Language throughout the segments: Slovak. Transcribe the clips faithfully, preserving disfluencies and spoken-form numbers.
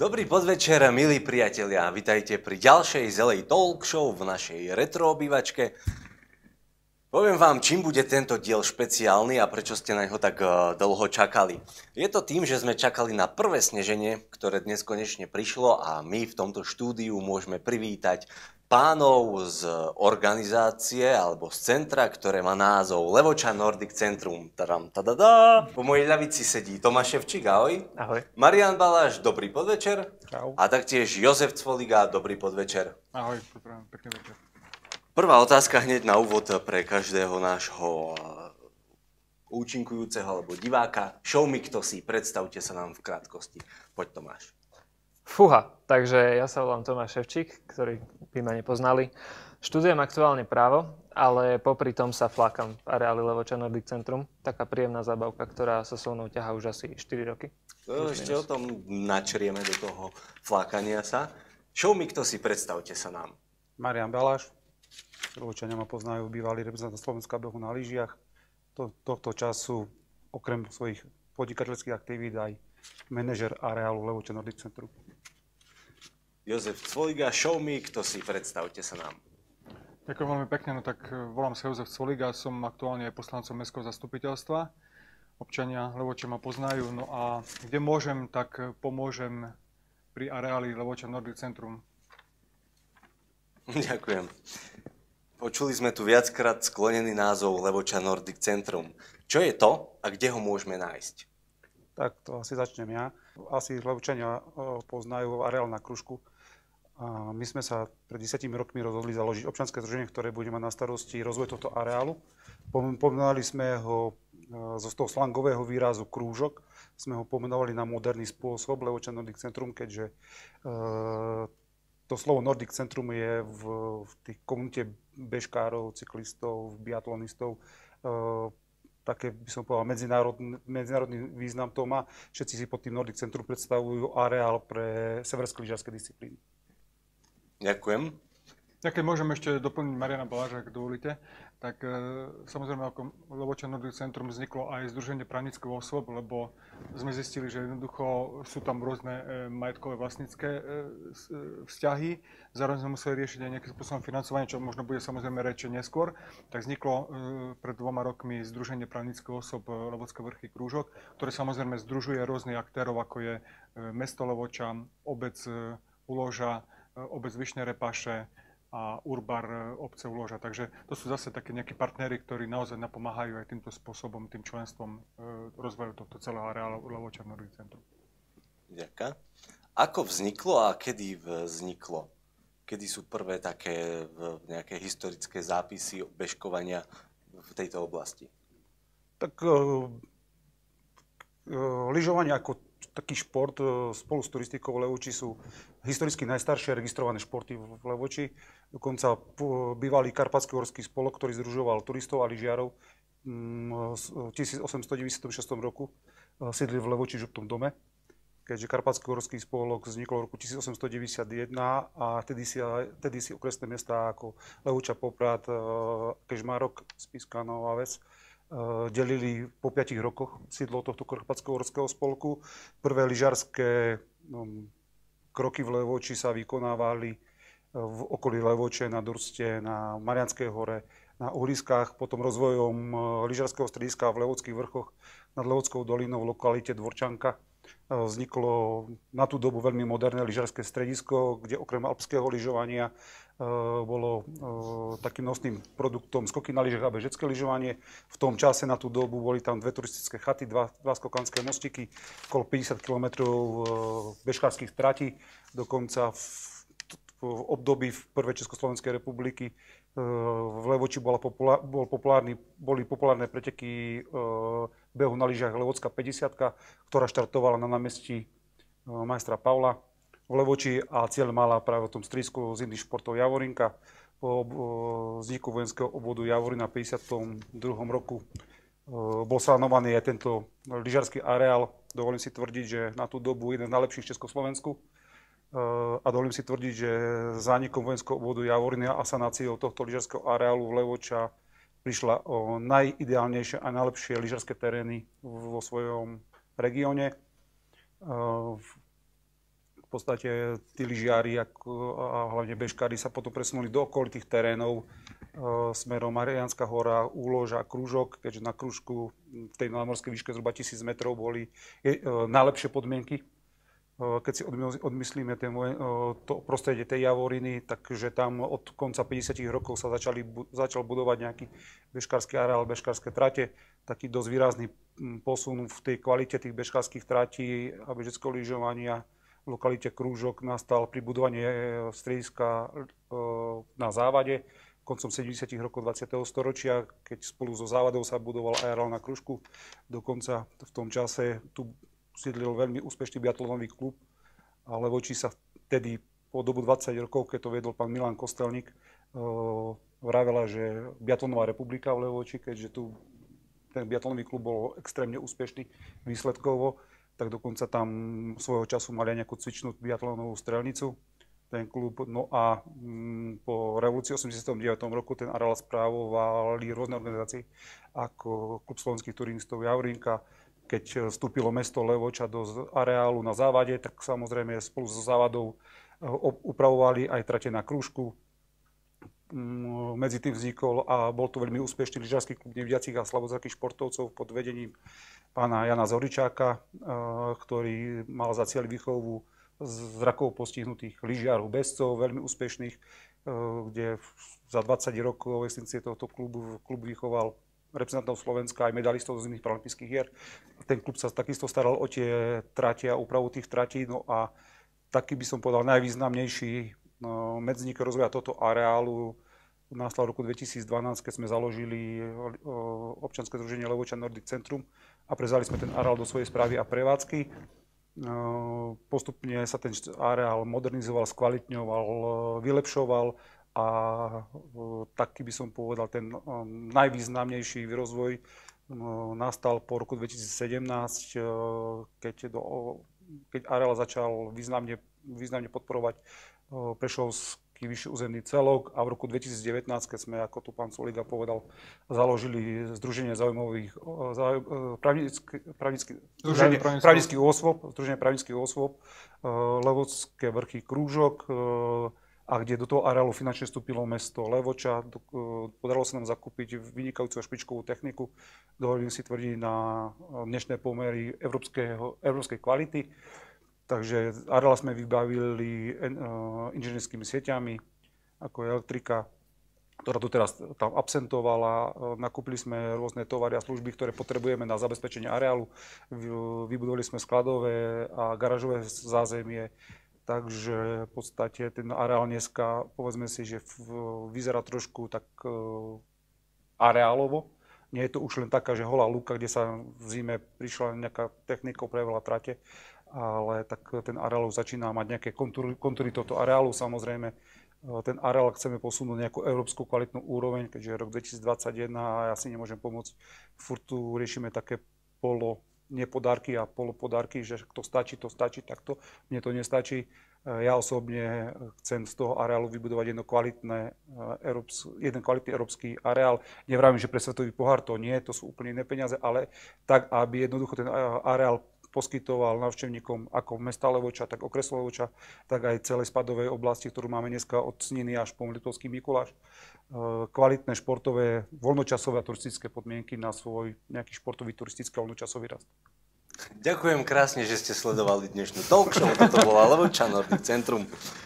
Dobrý podvečer, milí priatelia. Vitajte pri ďalšej Zelej Talk Show v našej retro obývačke. Poviem vám, čím bude tento diel špeciálny a prečo ste na ňo tak dlho čakali. Je to tým, že sme čakali na prvé sneženie, ktoré dnes konečne prišlo a my v tomto štúdiu môžeme privítať pánov z organizácie alebo z centra, ktoré má názov Levoča Nordic Centrum. Tadam, tadadá. Po mojej ľavici sedí Tomáš Ševčík, ahoj. Ahoj. Marián Baláš, dobrý podvečer. Čau. A taktiež Jozef Cvoliga, dobrý podvečer. Ahoj, pekný večer. Prvá otázka hneď na úvod pre každého nášho účinkujúceho alebo diváka. Show me kto si, predstavte sa nám v krátkosti. Poď Tomáš. Fúha, takže ja sa volám Tomáš Ševčík, ktorý by ma nepoznali. Študujem aktuálne právo, ale popri tom sa flákam v areáli Levoča Nordic Centrum. Taká príjemná zábavka, ktorá sa so mnou ťahá už asi štyri roky. To ešte o tom načrieme do toho flákania sa. Show me kto si, predstavte sa nám. Marián Baláš. Levočania ma poznajú, bývalý reprezentant Slovenska behu na lyžiach. To, tohto času, okrem svojich podnikateľských aktivít, aj manažer areálu Levoča Nordic Centrum. Jozef Cvoliga, show me kto si, predstavte sa nám. Ďakujem veľmi pekne, no tak volám sa Jozef Cvoliga, som aktuálne aj poslancom Mestského zastupiteľstva. Občania Levoče ma poznajú, no a kde môžem, tak pomôžem pri areáli Levoča Nordic Centrum. Ďakujem. Počuli sme tu viackrát sklonený názov Levoča Nordic Centrum. Čo je to a kde ho môžeme nájsť? Tak to asi začnem ja. Asi Levočania poznajú areál na Kružku. A my sme sa pred desiatimi rokmi rozhodli založiť občianske združenie, ktoré bude mať na starosti rozvoj tohto areálu. Pomenovali sme ho zo toho slangového výrazu krúžok. Sme ho pomenovali na moderný spôsob Levoča Nordic Centrum, keďže to slovo Nordic Centrum je v, v tých komunite bežkárov, cyklistov, biatlonistov. E, také by som povedal, medzinárodný, medzinárodný význam to má. Všetci si pod tým Nordic Centrum predstavujú areál pre severské lyžiarske disciplíny. Ďakujem. Ja keď môžem ešte doplniť Mariána Baláža, ak dovolíte, tak e, samozrejme ako Levoča Nordic Centrum vzniklo aj Združenie právnických osôb, lebo sme zistili, že jednoducho sú tam rôzne e, majetkové vlastnícke e, vzťahy. Zároveň sme museli riešiť aj nejakým spôsobom financovanie, čo možno bude samozrejme reči neskôr. Tak vzniklo e, pred dvoma rokmi Združenie právnických osôb Levocké vrchy Krúžok, ktoré samozrejme združuje rôznych aktérov, ako je e, mesto Levoča, obec e, Uloža, e, obec Vyšné Repaše, a Urbar obce Uloža. Takže to sú zase také nejakí partneri, ktorí naozaj napomáhajú aj týmto spôsobom, tým členstvom e, rozvoju tohto celého areálu Levoča Nordic Centrum. Ďakujem. Ako vzniklo a kedy vzniklo? Kedy sú prvé také nejaké historické zápisy bežkovania v tejto oblasti? Tak uh, uh, lyžovanie ako taký šport spolu s turistikou v Levoči sú historicky najstaršie registrované športy v Levoči. Dokonca bývalý Karpatský horský spolok, ktorý združoval turistov a lyžiarov v tisícosemstodeväťdesiatšesť roku sídlil v Levoči župnom dome, keďže Karpatský horský spolok vznikol v roku tisícosemstodeväťdesiatjeden a tedy si, tedy si okresné mestá ako Levoča, Poprad, Kežmarok, Spišská Nová Ves delili po piatich rokoch sídlo tohto Karpatského horského spolku. Prvé lyžiarske no, kroky v Levoči sa vykonávali v okolí Levoče, na Durste, na Marianskej hore, na Uhriskách, potom rozvojom lyžiarskeho strediska v Levockých vrchoch nad Levockou dolinou v lokalite Dvorčanka vzniklo na tú dobu veľmi moderné lyžiarske stredisko, kde okrem alpského lyžovania bolo takým nosným produktom skoky na lyžach a bežecké lyžovanie. V tom čase na tú dobu boli tam dve turistické chaty, dva, dva skokanské mostiky, okolo päťdesiat kilometrov bežkárskych tratí. Dokonca v, v období v prvej Československej republiky v Levoči bola populár, bol populárny, boli populárne preteky behu na lyžiach Levocká päťdesiatka, ktorá štartovala na námestí majstra Pavla v Levoči a cieľ mala práve v tom stredisku zimných športov Javorinka. Po vzniku vojenského obvodu Javorína v päťdesiatom druhom roku bol sanovaný aj tento lyžiarsky areál. Dovolím si tvrdiť, že na tú dobu jeden z najlepších v Československu. A dovolím si tvrdiť, že zánikom vojenského obvodu Javorina a sanáciou tohto lyžiarskeho areálu v Levoča prišla o najideálnejšie a najlepšie lyžiarske terény vo svojom regióne. podstate tí lyžiari a hlavne bežkári sa potom presunuli do okolitých terénov smerom Mariánska hora, Úlož a Krúžok, keďže na Krúžku v tej nadmorskej výške zhruba tisíc metrov boli najlepšie podmienky. Keď si odmyslíme ten, to prostredie tej Javoriny, takže tam od konca päťdesiatych rokov sa začali, začal budovať nejaký bežkársky areál, bežkárske trate, taký dosť výrazný posun v tej kvalite tých bežkárskych tratí a bežeckého lyžovania. V lokalite Krúžok nastal pri budovaní strediska na Závade koncom sedemdesiatych rokov dvadsiateho storočia, keď spolu so Závadou sa budoval areál na Krúžku. Dokonca v tom čase tu sídlil veľmi úspešný biatlonový klub a Levočí sa vtedy po dobu dvadsať rokov, keď to viedol pán Milan Kostelník, vravela, že biatlonová republika v Levoči, keďže tu ten biatlonový klub bol extrémne úspešný výsledkovo, tak dokonca tam svojho času mali aj nejakú cvičnú biatlonovú strelnicu, ten klub. No a mm, po revolúcii osemdesiatom deviatom roku ten areál správovali rôzne organizácie, ako Klub slovenských turistov Javrinka. Keď vstúpilo mesto Levoča do areálu na Závade, tak samozrejme spolu so Závadou upravovali aj trate na Krúžku. Medzi tým vznikol a bol to veľmi úspešný lyžarsky klub nevidiacich a slabozrakých športovcov pod vedením pána Jana Zoričáka, ktorý mal za cieľ výchovu zrakovo postihnutých lyžiarov bežcov, veľmi úspešných, kde za dvadsať rokov existencie tohto klubu klub vychoval reprezentantov Slovenska aj medalistov z iných paralympijských hier. Ten klub sa takisto staral o tie trate a úpravu tých tratí. No a taký by som povedal najvýznamnejší no, medzník rozvoja tohto areálu nastal v roku dvetisícdvanásť, keď sme založili občianske združenie Levoča Nordic Centrum a prezali sme ten areál do svojej správy a prevádzky. Postupne sa ten areál modernizoval, skvalitňoval, vylepšoval a taký by som povedal, ten najvýznamnejší rozvoj nastal po roku dvetisícsedemnásť, keď, do, keď areál začal významne, významne podporovať prešovský vyšší územný celok a v roku dvetisícdevätnásť, keď sme, ako tu pán Soliga povedal, založili Združenie záujmových právnických osôb, Združenie právnických osôb, Levočské vrchy Krúžok, a kde do toho areálu finančne vstúpilo mesto Levoča. Podarilo sa nám zakúpiť vynikajúcu a špičkovú techniku, dovolím si tvrdiť na dnešné pomery európskej kvality. Takže areál sme vybavili inžinierskými sieťami, ako je elektrika, ktorá tu teraz tam absentovala. Nakúpili sme rôzne tovary a služby, ktoré potrebujeme na zabezpečenie areálu. Vybudovali sme skladové a garážové zázemie. Takže v podstate ten areál dneska, povedzme si, že vyzerá trošku tak areálovo. Nie je to už len taká, že holá lúka, kde sa v zime prišla nejaká technika, prejavila trate, ale tak ten areál začína mať nejaké kontúry, kontúry tohto areálu. Samozrejme, ten areál chceme posunúť nejakú európsku kvalitnú úroveň, keďže je rok dvetisícdvadsaťjeden a ja si nemôžem pomôcť. Furt tu riešime také polo nepodárky a polopodárky, že to stačí, to stačí, takto. Mne to nestačí. Ja osobne chcem z toho areálu vybudovať jedno kvalitné, jeden kvalitný európsky areál. Nevravím, že pre svetový pohár to nie, to sú úplne iné peniaze, ale tak, aby jednoducho ten areál poskytoval návštevníkom ako mesta Levoča, tak okresu Levoča, tak aj celej spadovej oblasti, ktorú máme dneska od Sniny až po Litovský Mikuláš. Kvalitné športové, voľnočasové a turistické podmienky na svoj nejaký športový, turistický a voľnočasový rast. Ďakujem krásne, že ste sledovali dnešnú talk show. Toto bola Levoča Nordic Centrum.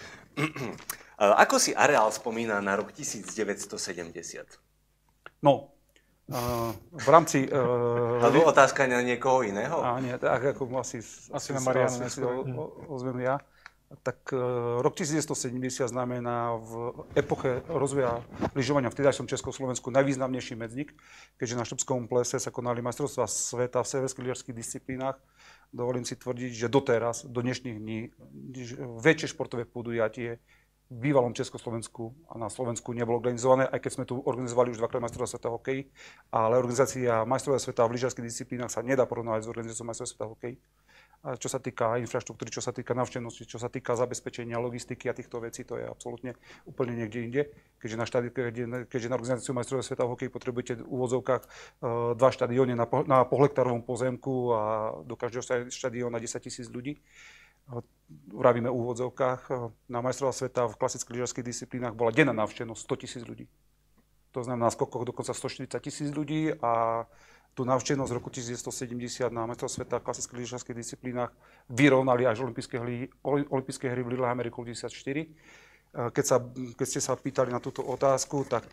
Ako si areál spomína na rok devätnásťstosedemdesiat? No, Uh, v rámci... Uh, Alebo otázka na niekoho iného? A nie, tak ako asi... Asi na Mariánu ozvem ja. Tak uh, rok devätnásťstosedemdesiat znamená v epoche rozvoja lyžovania v vtedajšom Československu najvýznamnejší medzník, keďže na Štrbskom plese sa konali majstrovstvá sveta v severských lyžařských disciplínach. Dovolím si tvrdiť, že doteraz, do dnešných dní, väčšie športové podujatie v bývalom Československu a na Slovensku nebolo organizované, aj keď sme tu organizovali už dvakrát majstrovstvá sveta hokeji, ale organizácia majstrovstvá sveta v lyžařských disciplínach sa nedá porovnávať s organizáciou majstrovstvá sveta hokeji. A čo sa týka infraštruktúry, čo sa týka návštevnosti, čo sa týka zabezpečenia logistiky a týchto vecí, to je absolútne úplne niekde inde. Keďže na, štadi- keďže na organizáciu majstrovstvá sveta hokeji potrebujete v úvodzovkách uh, dva štadióny na, po- na pohektárovom pozemku a do každého štadióna desať tisíc ľudí. vravíme v úvodzovkách, na majstrovstvách sveta v klasických lyžařských disciplínach bola denná návštevnosť sto tisíc ľudí. To znamená na skokoch dokonca sto štyridsať tisíc ľudí a tú návštevnosť z roku devätnásťsedemdesiat na majstrovstvách sveta v klasických lyžařských disciplínach vyrovnali až olympijské hry, olympijské hry v Lillehammeri roku deväťdesiatštyri. Keď, sa, keď ste sa pýtali na túto otázku, tak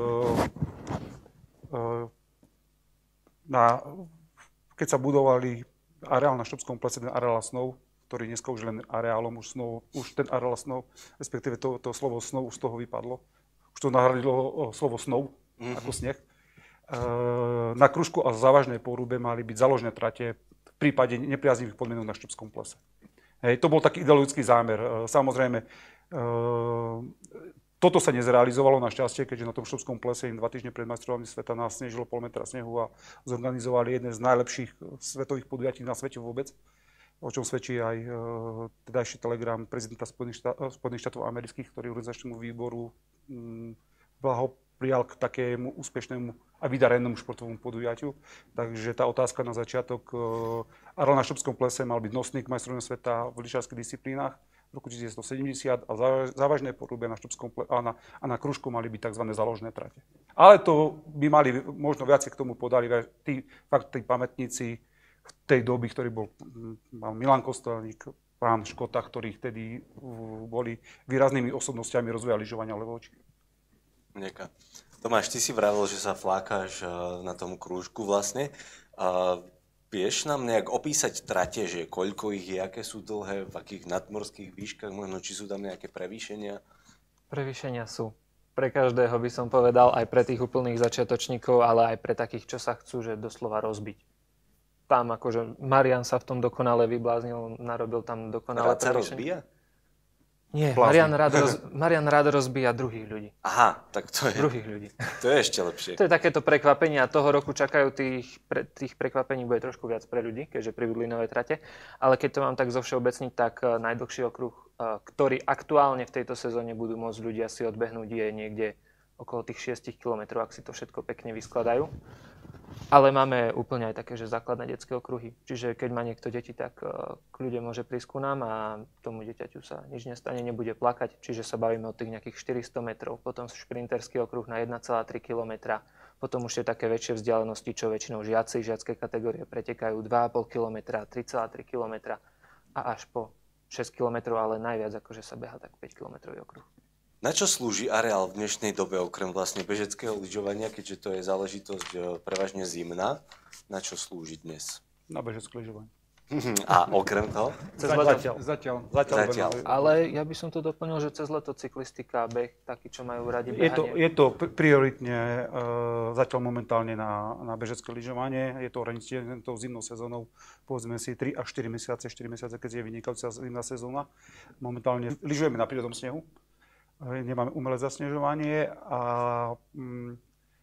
na, keď sa budovali areál na Štrbskom plese, ten areál snov, ktorý dneska už len areálom, už, snov, už ten areál snov, respektíve to, to slovo snov už z toho vypadlo. Už to nahradilo slovo snov, mm-hmm. ako sneh. Na Kružku a závažnej porúbe mali byť záložné trate v prípade nepriaznivých podmienok na Štrbskom plese. Hej, to bol taký ideologický zámer. Samozrejme, toto sa nezrealizovalo našťastie, keďže na tom Štrbskom plese im dva týždne pred majstrovstvami sveta nasnežilo pol metra snehu a zorganizovali jedné z najlepších svetových podujatí na svete vôbec, o čom svedčí aj tedajší telegram prezidenta Spojených štátov, Spojených štátov amerických, ktorý organizačnému výboru blahoprijal k takému úspešnému a vydarenému športovému podujatiu. Takže tá otázka na začiatok. Areál na Štrbskom plese mal byť nosník majstrovstiev sveta v lyžařských disciplínach v roku devätnásťsedemdesiat a závažné porúbe na Štrbskom plese a na, a na Kružku mali byť tzv. Záložné trate. Ale to by mali možno viac k tomu podali tí, fakt, tí pamätníci v tej doby, ktorý bol Milan Kostelník, pán Škota, ktorí vtedy boli výraznými osobnostiami rozvoja lyžovania v Levoči. Ďakujem. Tomáš, ty si vravel, že sa flákaš na tom krúžku vlastne. A vieš nám nejak opísať trate, že koľko ich je, aké sú dlhé, v akých nadmorských výškach, možno či sú tam nejaké prevýšenia? Prevýšenia sú. Pre každého by som povedal, aj pre tých úplných začiatočníkov, ale aj pre takých, čo sa chcú, že doslova rozbiť. Tam akože Marian sa v tom dokonale vybláznil, narobil tam dokonale Rád sa rozbíja? Nie, Marian rád, roz, Marian rád rozbíja druhých ľudí. Aha, tak to je, druhých ľudí. To je ešte lepšie. To je takéto prekvapenie a toho roku čakajú tých, pre, tých prekvapení bude trošku viac pre ľudí, keďže pribudli nové trate. Ale keď to mám tak zovšeobecniť, tak uh, najdlhší okruh, uh, ktorý aktuálne v tejto sezóne budú môcť ľudia si odbehnúť, je niekde okolo tých šesť kilometrov, ak si to všetko pekne vyskladajú. Ale máme úplne aj také, že základné detské okruhy. Čiže keď má niekto deti, tak uh, kľude môže prísť ku nám a tomu dieťaťu sa nič nestane, nebude plakať. Čiže sa bavíme o tých nejakých štyristo metrov. Potom šprinterský okruh na jeden celá tri kilometra. Potom už je také väčšie vzdialenosti, čo väčšinou žiaci, žiacké kategórie pretekajú dva a pol kilometra, tri celá tri kilometra a až po šesť kilometrov, ale najviac akože sa beha tak päť kilometrový okruh. Na čo slúži areál v dnešnej dobe, okrem vlastne bežeckého lyžovania, keďže to je záležitosť prevažne zimná? Na čo slúži dnes? Na bežecké lyžovanie. A okrem toho? Cez Zatiaľ. Zatiaľ. Zatiaľ. Zatiaľ. Ale ja by som to doplnil, že cez leto cyklistika, beh, taký, čo majú radi behanie. Je to, je to prioritne uh, zatiaľ momentálne na, na bežecké lyžovanie. Je to ohraničené tou zimnou sezónou, povedzme si tri až štyri mesiace, štyri mesiace, keď je vynikajúca zimná sezóna. Momentálne lyžujeme na prírodnom snehu. Nemáme umelé zasnežovanie a mm,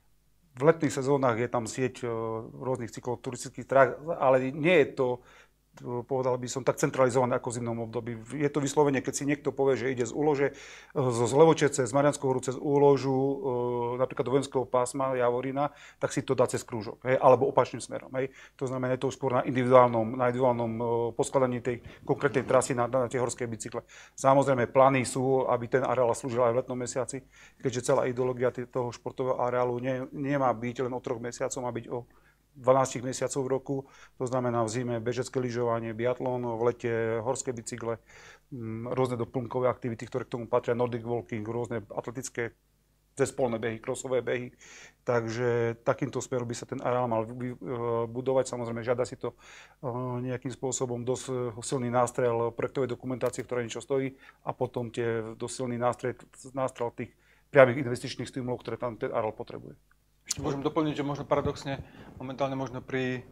v letných sezónach je tam sieť rôznych cykloturistických trás, ale nie je to, povedal by som, tak centralizované ako v zimnom období. Je to vyslovene, keď si niekto povie, že ide z Úlože, zo Zlevoče cez Marianskou horu, cez Úložu, napríklad do vojenského pásma Javorina, tak si to dá cez Krúžok, hej, alebo opačným smerom. Hej. To znamená, je to skôr na individuálnom, na individuálnom poskladaní tej konkrétnej trasy na, na tie horské bicykle. Samozrejme, plány sú, aby ten areál slúžil aj v letnom mesiaci, keďže celá ideológia toho športového areálu nie, nemá byť len o troch mesiacov, má byť o dvanásť mesiacov v roku, to znamená v zime bežecké lyžovanie, biatlon, v lete horské bicykle, rôzne doplnkové aktivity, ktoré k tomu patria, Nordic walking, rôzne atletické cezpolné behy, crossové behy. Takže takýmto smerom by sa ten areál mal budovať. Samozrejme, žiada si to nejakým spôsobom dosť silný nástrel projektovej dokumentácie, ktorá niečo stojí, a potom tie dosť silný nástrel, nástrel tých priamých investičných stimulov, ktoré tam ten areál potrebuje. Ešte môžem doplniť, že možno paradoxne, momentálne možno pri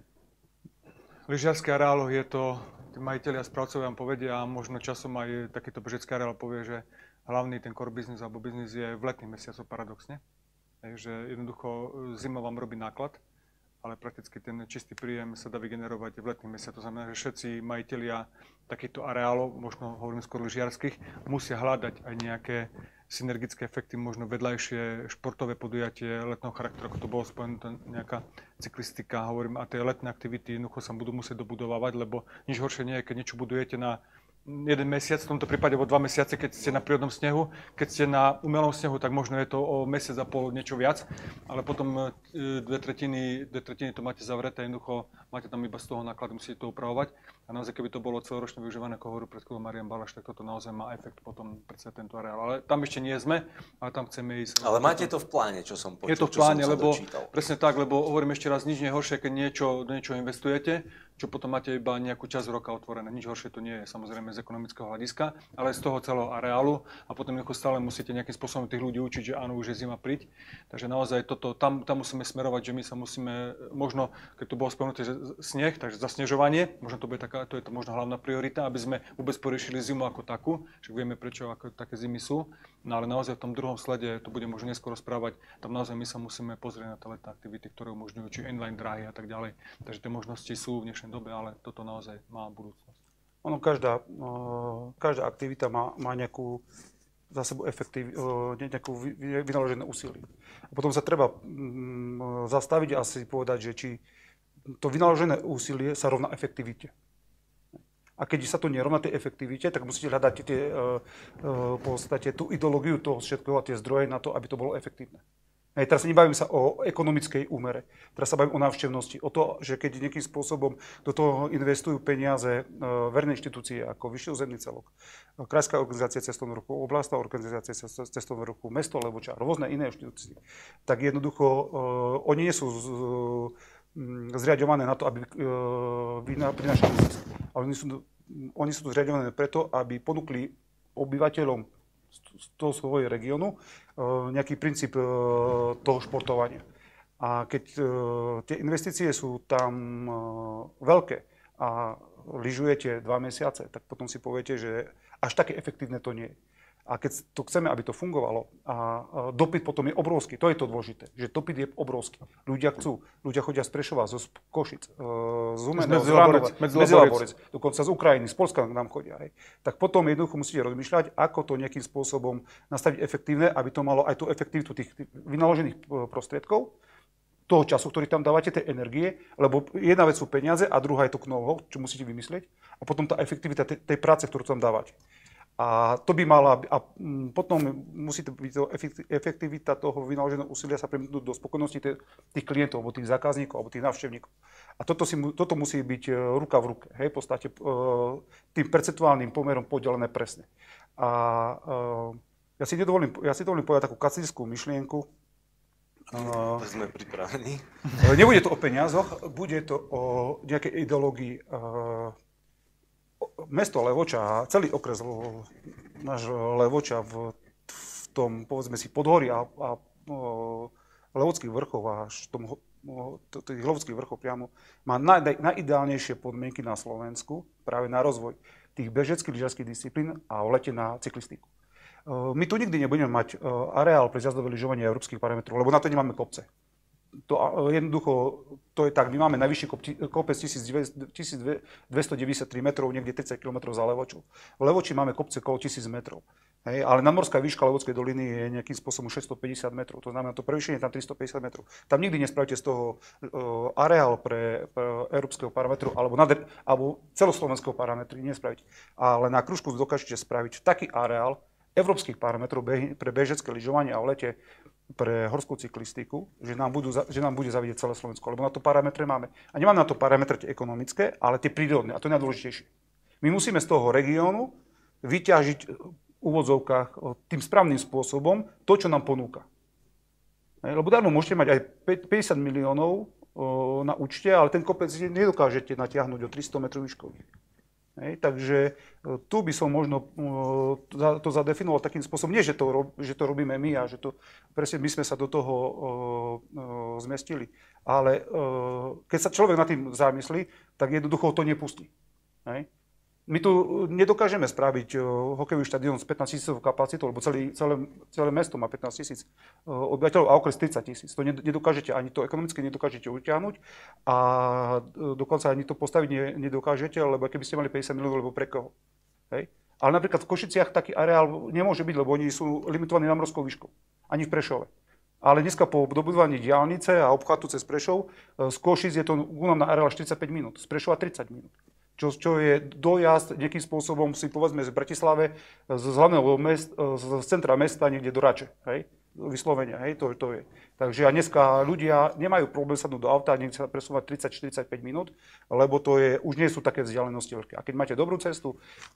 lyžiarských areáloch je to, tí majiteľi a správcovia vám povedia, a možno časom aj takýto bežecký areál povie, že hlavný ten core business alebo biznis je v letných mesiacoch paradoxne. Takže jednoducho zima vám robí náklad, ale prakticky ten čistý príjem sa dá vygenerovať v letných mesiacoch. To znamená, že všetci majitelia takýchto areálov, možno hovorím skôr lyžiarských, musia hľadať aj nejaké synergické efekty, možno vedľajšie športové podujatie letného charakteru, ako to bolo spomenuté, nejaká cyklistika, hovorím, a tie letné aktivity jednoducho sa budú musieť dobudovávať, lebo nič horšie nie je, keď niečo budujete na jeden mesiac, v tomto prípade o dva mesiace, keď ste na prírodnom snehu. Keď ste na umelom snehu, tak možno je to o mesiac a pol niečo viac, ale potom dve tretiny, dve tretiny to máte zavreté, jednoducho máte tam iba z toho nákladu, musíte to upravovať. A naozaj, keby to bolo celoročne využívané, ako hovoril pred chvíľou Marian Balaš, tak toto naozaj má efekt potom pre tento areál. Ale tam ešte nie sme, ale tam chceme ísť. Ale máte to v pláne, čo som počul, je to v pláne, lebo dočítal. Presne tak, lebo hovorím ešte raz, nič nie je horšie, keď niečo, do niečo investujete, čo potom máte iba nejakú časť roka otvorené. Nič horšie to nie je, samozrejme z ekonomického hľadiska, ale z toho celého areálu a potom stále musíte nejakým spôsobom tých ľudí učiť, že áno, už je zima, príď. Takže naozaj toto, tam, tam musíme smerovať, že my sa musíme, možno, keď tu bolo spomenuté, že sneh, takže zasnežovanie, možno to bude taká, to je to možno hlavná priorita, aby sme vôbec poriešili zimu ako takú, však vieme prečo ako také zimy sú, no ale naozaj v tom druhom slede, to bude možno neskôr rozprávať, tam naozaj my sa musíme pozrieť na tie letné aktivity, ktoré umožňujú, či inline dráhy a tak ďalej. Takže tie možnosti sú v dnešnej dobe, ale toto naozaj má budúcnosť. Ono, každá, uh, každá aktivita má, má nejakú za sebou efektiv, uh, nejakú vynaložené úsilie. A potom sa treba um, zastaviť a si povedať, že či to vynaložené úsilie sa rovná efektivite. A keď sa to nerovná tej efektivite, tak musíte hľadať tie, uh, uh, v podstate tú ideológiu toho všetkého a tie zdroje na to, aby to bolo efektívne. Hej, teraz nebavím sa o ekonomickej úmere, teraz sa bavím o návštevnosti, o to, že keď nejakým spôsobom do toho investujú peniaze verejné inštitúcie ako Vyšší územný celok, Krajská organizácia cestovného ruchu, oblastná organizácia cestovného ruchu, mesto Levoča, rôzne iné inštitúcie, tak jednoducho uh, oni nie sú z, uh, zriaďované na to, aby uh, prinášali zisk, ale oni sú, oni sú zriaďované preto, aby ponúkli obyvateľom z toho svojho regiónu nejaký princíp toho športovania. A keď tie investície sú tam veľké a lyžujete dva mesiace, tak potom si poviete, že až také efektívne to nie je. A keď to chceme, aby to fungovalo, a dopyt potom je obrovský, to je to dôležité, že dopyt je obrovský. Ľudia chcú, ľudia chodia z Prešova, zo Košic, z Humenného, z Ránova, Medzilaborec, dokonca z Ukrajiny, z Poľska nám chodia. Hej. Tak potom jednoducho musíte rozmýšľať, ako to nejakým spôsobom nastaviť efektívne, aby to malo aj tú efektivitu tých vynaložených prostriedkov, toho času, ktorý tam dávate, tej energie, lebo jedna vec sú peniaze a druhá je to know-how, čo musíte vymyslieť, a potom tá efektivita tej, tej práce, ktorú tam dávate. A to by mala, a potom musí to byť to efektivita toho vynaloženého úsilia sa premietnúť do spokojnosti tých klientov, alebo tých zákazníkov, alebo tých návštevníkov. A toto, si, toto musí byť ruka v ruke, hej, v podstate tým percentuálnym pomerom podelené presne. A ja si nedovolím, ja si dovolím povedať takú kacírskú myšlienku. Uh, sme pripravení. Nebude to o peniazoch, bude to o nejakej ideológii. Uh, Mesto Levoča a celý okres náš Levoča v, v tom, povedzme si, podhorí a, a o, Levockých vrchov až tom, o, tých Levockých vrchov priamo má naj, najideálnejšie podmienky na Slovensku práve na rozvoj tých bežeckých lyžařských disciplín a v lete na cyklistiku. My tu nikdy nebudeme mať areál pre zjazdové lyžovanie európskych parametrov, lebo na to nemáme kopce. To jednoducho, to je tak, my máme najvyšší kopec tisícdvestodeväťdesiattri metrov, niekde tridsať kilometrov za Levočou. V Levoči máme kopce okolo tisíc metrov. Hej, ale nadmorská výška Levockej doliny je nejakým spôsobom šesťstopäťdesiat metrov, to znamená, to prevýšenie je tam tristopäťdesiat metrov. Tam nikdy nespravíte z toho uh, areál pre, pre európskeho parametru alebo, nader, alebo celoslovenského parametru, nespravíte. Ale na Krušku dokážete spraviť taký areál európskych parametrov pre bežecké lyžovanie a v lete pre horskú cyklistiku, že nám, budú, že nám bude zavidieť celé Slovensko, lebo na to parametre máme. A nemáme na to parametre tie ekonomické, ale tie prírodné, a to je najdôležitejšie. My musíme z toho regiónu vyťažiť v úvodzovkách tým správnym spôsobom to, čo nám ponúka. Lebo darmo môžete mať aj päťdesiat miliónov na účte, ale ten kopec nedokážete natiahnuť o tristo metrov výškových. Hej, takže tu by som možno to zadefinoval takým spôsobom, nie že to, že to robíme my a že to, presne my sme sa do toho uh, uh, zmestili, ale uh, keď sa človek nad tým zamyslí, tak jednoducho to nepustí. Hej. My tu nedokážeme spraviť uh, hokejový štadión s pätnásť tisícovou kapacitou, lebo celý, celé, celé mesto má pätnásť tisíc uh, obyvateľov a okres tridsať tisíc. To nedokážete, ani to ekonomicky nedokážete utiahnuť a uh, dokonca ani to postaviť ne, nedokážete, lebo keby ste mali päťdesiat miliónov, lebo pre koho? Hej? Ale napríklad v Košiciach taký areál nemôže byť, lebo oni sú limitovaní nadmorskou výškou. Ani v Prešove. Ale dneska po dobudovaní diaľnice a obchvatu cez Prešov, z Košic je to u nás na areál štyridsaťpäť minút, z Prešova tridsať minút. Čo, čo je dojazd nejakým spôsobom, si povedzme, z Bratislave, z hlavného mesta, z centra mesta niekde do Rače, hej? Vyslovene, hej, to, to je. Takže a dneska ľudia nemajú problém sadnúť do auta a niekde sa presúvať tridsať štyridsaťpäť minút, lebo to je, už nie sú také vzdialenosti veľké. A keď máte dobrú cestu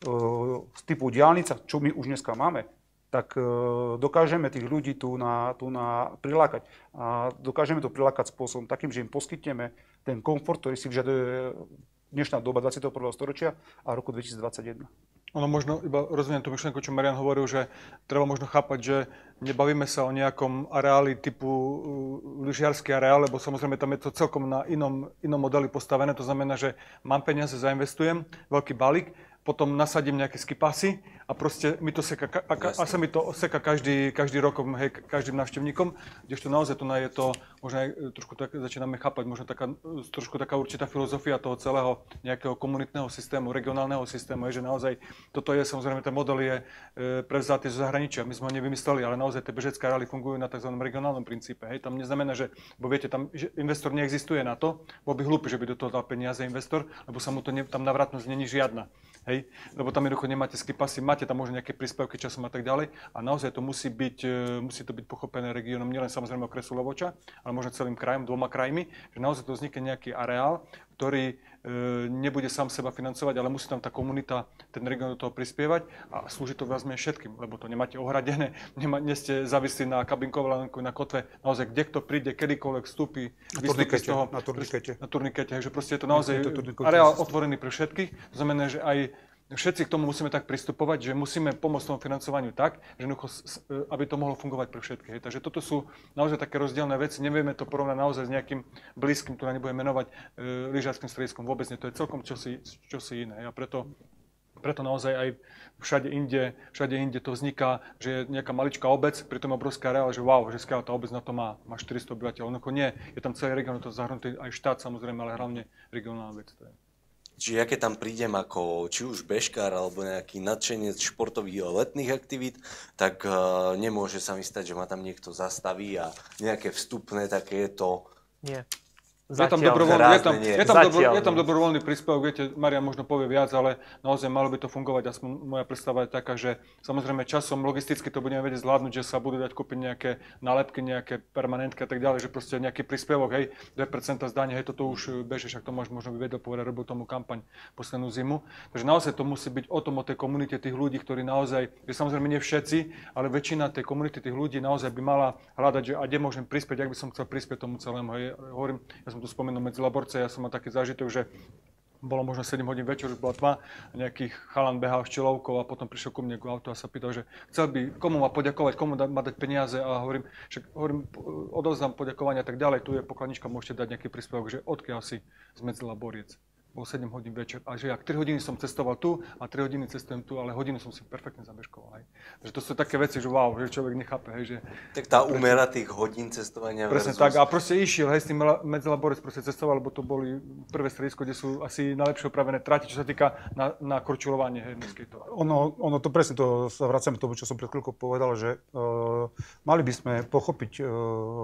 z typu diaľnica, čo my už dneska máme, tak dokážeme tých ľudí tu na, tu na prilákať. A dokážeme to prilákať spôsobom takým, že im poskytneme ten komfort, ktorý si vyžaduje dnešná doba dvadsiateho prvého storočia a roku dvetisícdvadsaťjeden. Ono možno, iba rozumiem tú myšlienku, čo Marian hovoril, že treba možno chápať, že nebavíme sa o nejakom areáli typu lyžiarsky areál, lebo samozrejme tam je to celkom na inom, inom modeli postavené. To znamená, že mám peniaze, zainvestujem, veľký balík, potom nasadím nejaké skipasy a proste mi to seka, a, a sa mi to seka každý, každý rok, hej, každým návštevníkom, kdežto naozaj to je to, možno aj trošku tak začíname chápať, možno taká, trošku taká určitá filozofia toho celého nejakého komunitného systému, regionálneho systému, je, že naozaj toto je, samozrejme, ten model je e, prevzatý zo zahraničia, my sme ho nevymysleli, ale naozaj tie bežecké areály fungujú na tzv. Regionálnom princípe, hej, tam neznamená, že, bo viete, tam že investor neexistuje na to, bol by hlúpy, že by do toho dal peniaze investor, lebo sa mu to ne, tam navratnosť není žiadna. Hej, lebo tam jednoducho nemáte skipasy, máte tam možno nejaké príspevky časom a tak ďalej a naozaj to musí byť, musí to byť pochopené regiónom, nielen samozrejme okresu Levoča, ale možno celým krajom, dvoma krajmi, že naozaj to vznikne nejaký areál, ktorý e, nebude sám seba financovať, ale musí tam tá komunita, ten región do toho prispievať a slúži to viac menej všetkým, lebo to nemáte ohradené, nemá, nie ste závislí na kabinkovlanku, na kotve, naozaj kde kto príde, kedykoľvek vstúpi, vystúpi z toho, na turnikete. Na turnikete, že proste je to naozaj areál otvorený pre všetkých, to znamená, že aj všetci k tomu musíme tak pristupovať, že musíme pomôcť tomu financovaniu tak, že aby to mohlo fungovať pre všetkých. Takže toto sú naozaj také rozdielne veci. Nevieme to porovnať naozaj s nejakým blízkym, ktorý nebudem menovať, e, lyžiarskym strediskom. Vôbec nie. To je celkom čosi, čosi iné. A preto, preto naozaj aj všade inde, všade inde to vzniká, že je nejaká maličká obec, pritom obrovská areál, že wow, že skála tá obec na to má, má štyristo obyvateľov. No nie, je tam celý región, to zahrnutý aj štát samozrejme, ale hlavne regionálna vec. To je. Čiže ja keď tam prídem ako či už bežkár alebo nejaký nadšenec športových letných aktivít, tak uh, nemôže sa mi stať, že ma tam niekto zastaví a nejaké vstupné také je to... Nie. Je tam, dobrovoľný, je, tam, je, tam dobro, je tam dobrovoľný príspevok, viete, Marian možno povie viac, ale naozaj malo by to fungovať, aspoň moja predstava je taká, že samozrejme časom logisticky to budeme vedieť zvládnuť, že sa budú dať kúpiť nejaké nálepky, nejaké permanentky a tak ďalej, že proste nejaký príspevok, hej, dve percentá zdania, hej, toto už beží, však Tomáš možno by vedel povedať, robil tomu kampaň poslednú zimu. Takže naozaj to musí byť o tom, o tej komunite tých ľudí, ktorí naozaj, že samozrejme nie všetci, ale väčšina tej komunity tých ľudí naozaj by mala hľadať, že a kde môžem prispieť, ak by som chcel prispieť tomu celému, hej, hovorím, ja som tu spomenul Medzilaborce, ja som mal taký zážitok, že bolo možno sedem hodín večer, už bola tma, a nejaký chalan behal s čelovkou a potom prišiel ku mne k autu a sa pýtal, že chcel by, komu má poďakovať, komu má dať peniaze a hovorím, že hovorím, odovzdám poďakovania a tak ďalej, tu je pokladnička, môžete dať nejaký príspevok, že odkiaľ si z Medzilaboriec. Bolo sedem hodín večer a že ja tri hodiny som cestoval tu a tri hodiny cestujem tu, ale hodinu som si perfektne zabežkoval. Hej. Takže to sú také veci, že wow, že človek nechápe. Hej, že... Tak tá úmera tých hodín cestovania... Presne versus... tak a proste išiel, hej, s tým Medzilaborec proste cestoval, lebo to boli prvé stredisko, kde sú asi najlepšie opravené trati, čo sa týka na, na korčulovanie. Hej, ono, ono to presne, to sa vracame k tomu, čo som pred chvíľkou povedal, že uh, mali by sme pochopiť, uh,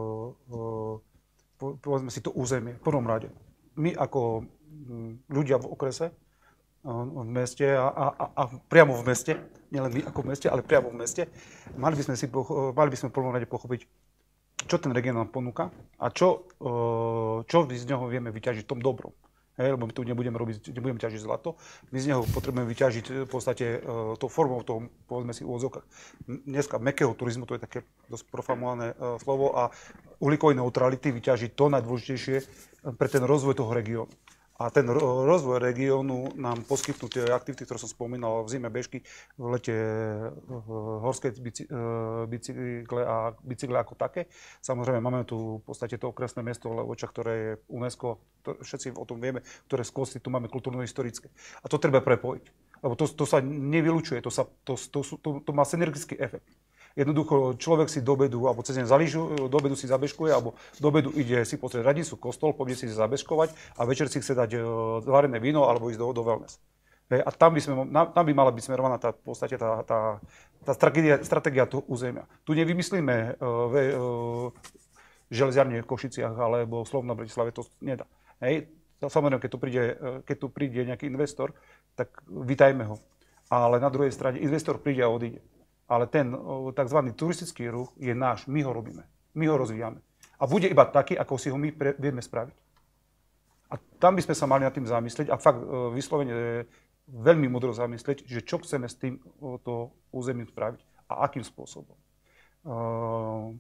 uh, po, povedzme si to územie, v prvom rade. My ako ľudia v okrese, v meste a, a, a priamo v meste, nielen my ako v meste, ale priamo v meste, mali by sme si mali by sme v prvom rade pochopiť, čo ten región nám ponúka a čo, čo z neho vieme vyťažiť tom dobrom. Hej, lebo my tu nebudeme robiť, nebudeme ťažiť zlato, my z neho potrebujeme vyťažiť v podstate tou formou, toho, povedzme si, úvodzovkách dneska mäkkého turizmu, to je také dosť profanované slovo, a uhlíkovej neutrality vyťažiť to najdôležitejšie pre ten rozvoj toho regiónu. A ten rozvoj regiónu nám poskytnú tie aktivity, ktoré som spomínal, v zime bežky, v lete horské bicykle a bicykle ako také. Samozrejme, máme tu v podstate to okresné mesto Levoča, ktoré je UNESCO, to, všetci o tom vieme, ktoré skôr tu máme kultúrno-historické. A to treba prepojiť, lebo to, to sa nevylučuje, to, sa, to, to, to, to má synergický efekt. Jednoducho človek si do obedu, alebo cez deň zalížu, do obedu si zabežkuje, alebo do obedu ide si pozrieť radnicu, kostol, pôjde si zabežkovať a večer si chce dať varené víno alebo ísť do, do wellness. Hej, a tam by, sme, tam by mala byť smerovaná tá, v podstate tá, tá, tá stratégia, stratégia toho územia. Tu nevymyslíme uh, ve, uh, železiarne v Košiciach alebo Slovno Bratislave, to nedá. Hej. Samozrejme, keď tu, príde, keď tu príde nejaký investor, tak vítajme ho. Ale na druhej strane investor príde a odíde. Ale ten uh, tzv. Turistický ruch je náš, my ho robíme, my ho rozvíjame. A bude iba taký, ako si ho my pre, vieme spraviť. A tam by sme sa mali nad tým zamyslieť a fakt uh, vyslovene veľmi múdro zamyslieť, že čo chceme s tým uh, to územím spraviť a akým spôsobom. Uh,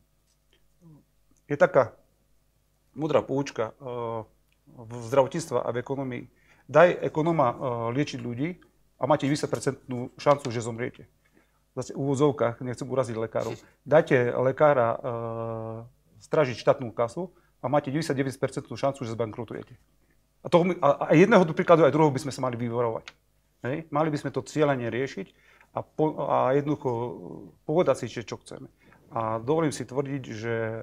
Je taká múdra poučka uh, v zdravotníctve a v ekonomii. Daj ekonóma uh, liečiť ľudí a máte deväťdesiat percent šancu, že zomriete. Zase v úvodzovkách, nechcem uraziť lekárov. Dajte lekára uh, strážiť štátnu kasu a máte deväťdesiatdeväť percent šancu, že zbankrutujete. A, toho, a, a jedného príkladu, aj druhého by sme sa mali vyvarovať. Hej? Mali by sme to cieľene riešiť a, po, a jednoducho povedať si, čo chceme. A dovolím si tvrdiť, že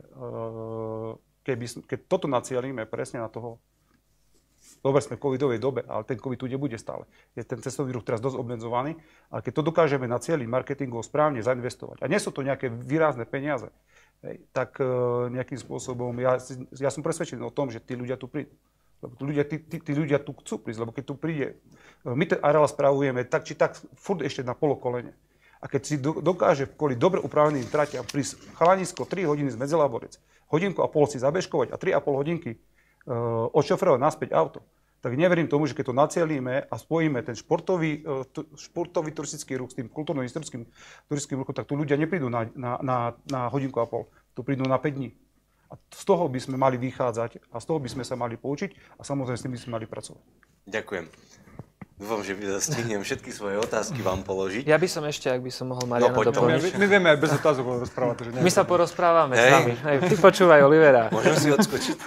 keby, keď toto nacielíme presne na toho, dobre, sme v covidovej dobe, ale ten covid tu nebude stále. Je ten cestovný ruch teraz dosť obmedzovaný, ale keď to dokážeme nacieliť marketingov správne zainvestovať, a nie sú to nejaké výrazné peniaze, hej, tak nejakým spôsobom, ja, ja som presvedčený o tom, že tí ľudia tu prídu. Lebo ľudia, tí, tí, tí ľudia tu chcú prísť, lebo keď tu príde, my ten areál spravujeme tak či tak furt ešte na polokolene. A keď si dokáže kvôli dobre upraveným tratiam prísť chalanisko tri hodiny z Medzelaborec, hodinku a pol si zabežkovať a tri a pol hodinky uh, odšofrovať naspäť auto, tak neverím tomu, že keď to nacielíme a spojíme ten športový, uh, t- športový turistický ruch s tým kultúrno-historickým turistickým ruchom, tak tu ľudia neprídu na, na, na, na hodinku a pol, tu prídu na päť dní. A z toho by sme mali vychádzať a z toho by sme sa mali poučiť a samozrejme s tým by sme mali pracovať. Ďakujem. Dúfam, že stihnem všetky svoje otázky vám položiť. Ja by som ešte, ak by som mohol Mariana No, poď to. doplniť. My, my vieme aj bez otázok rozprávať. Že My sa porozprávame Hej. s vami. Hej, ty počúvaj Olivera. Môžem si odskočiť?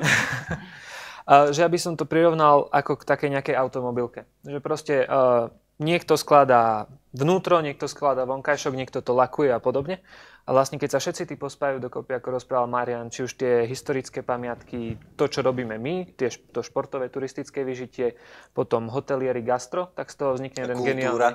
A, že aby som to prirovnal ako k takej nejakej automobilke. Že proste uh, niekto skladá vnútro, niekto skladá vonkajšok, niekto to lakuje a podobne. A vlastne keď sa všetci tí pospájajú dokopy, ako rozprával Marian, či už tie historické pamiatky, to, čo robíme my, tie, to športové, turistické vyžitie, potom hotelieri, gastro, tak z toho vznikne jeden geniálny... Kultúra.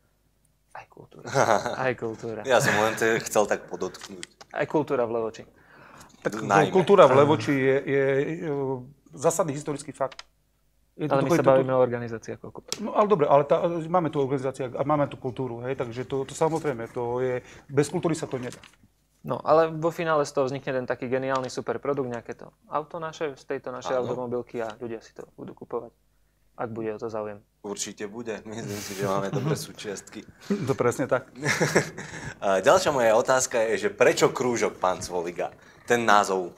Aj kultúra. Aj kultúra. Ja som len te chcel tak podotknúť. Aj kultúra v Levoči. Tak Najmä. kultúra v Levoči je, je, je zásadný historický fakt. Je Ale my to, sa to, bavíme o organizácii ako kultúra. No ale dobre, ale tá, máme tu organizáciu a máme tu kultúru, hej, takže to, to samozrejme, to je, bez kultúry sa to nedá. No, ale vo finále z toho vznikne ten taký geniálny super produkt, nejaké to auto naše, z tejto našej Áno. automobilky a ľudia si to budú kupovať, ak bude o to záujem. Určite bude. Myslím si, že máme dobré súčiastky. To presne tak. A ďalšia moja otázka je, že prečo krúžok, pán Cvoliga? Ten názov.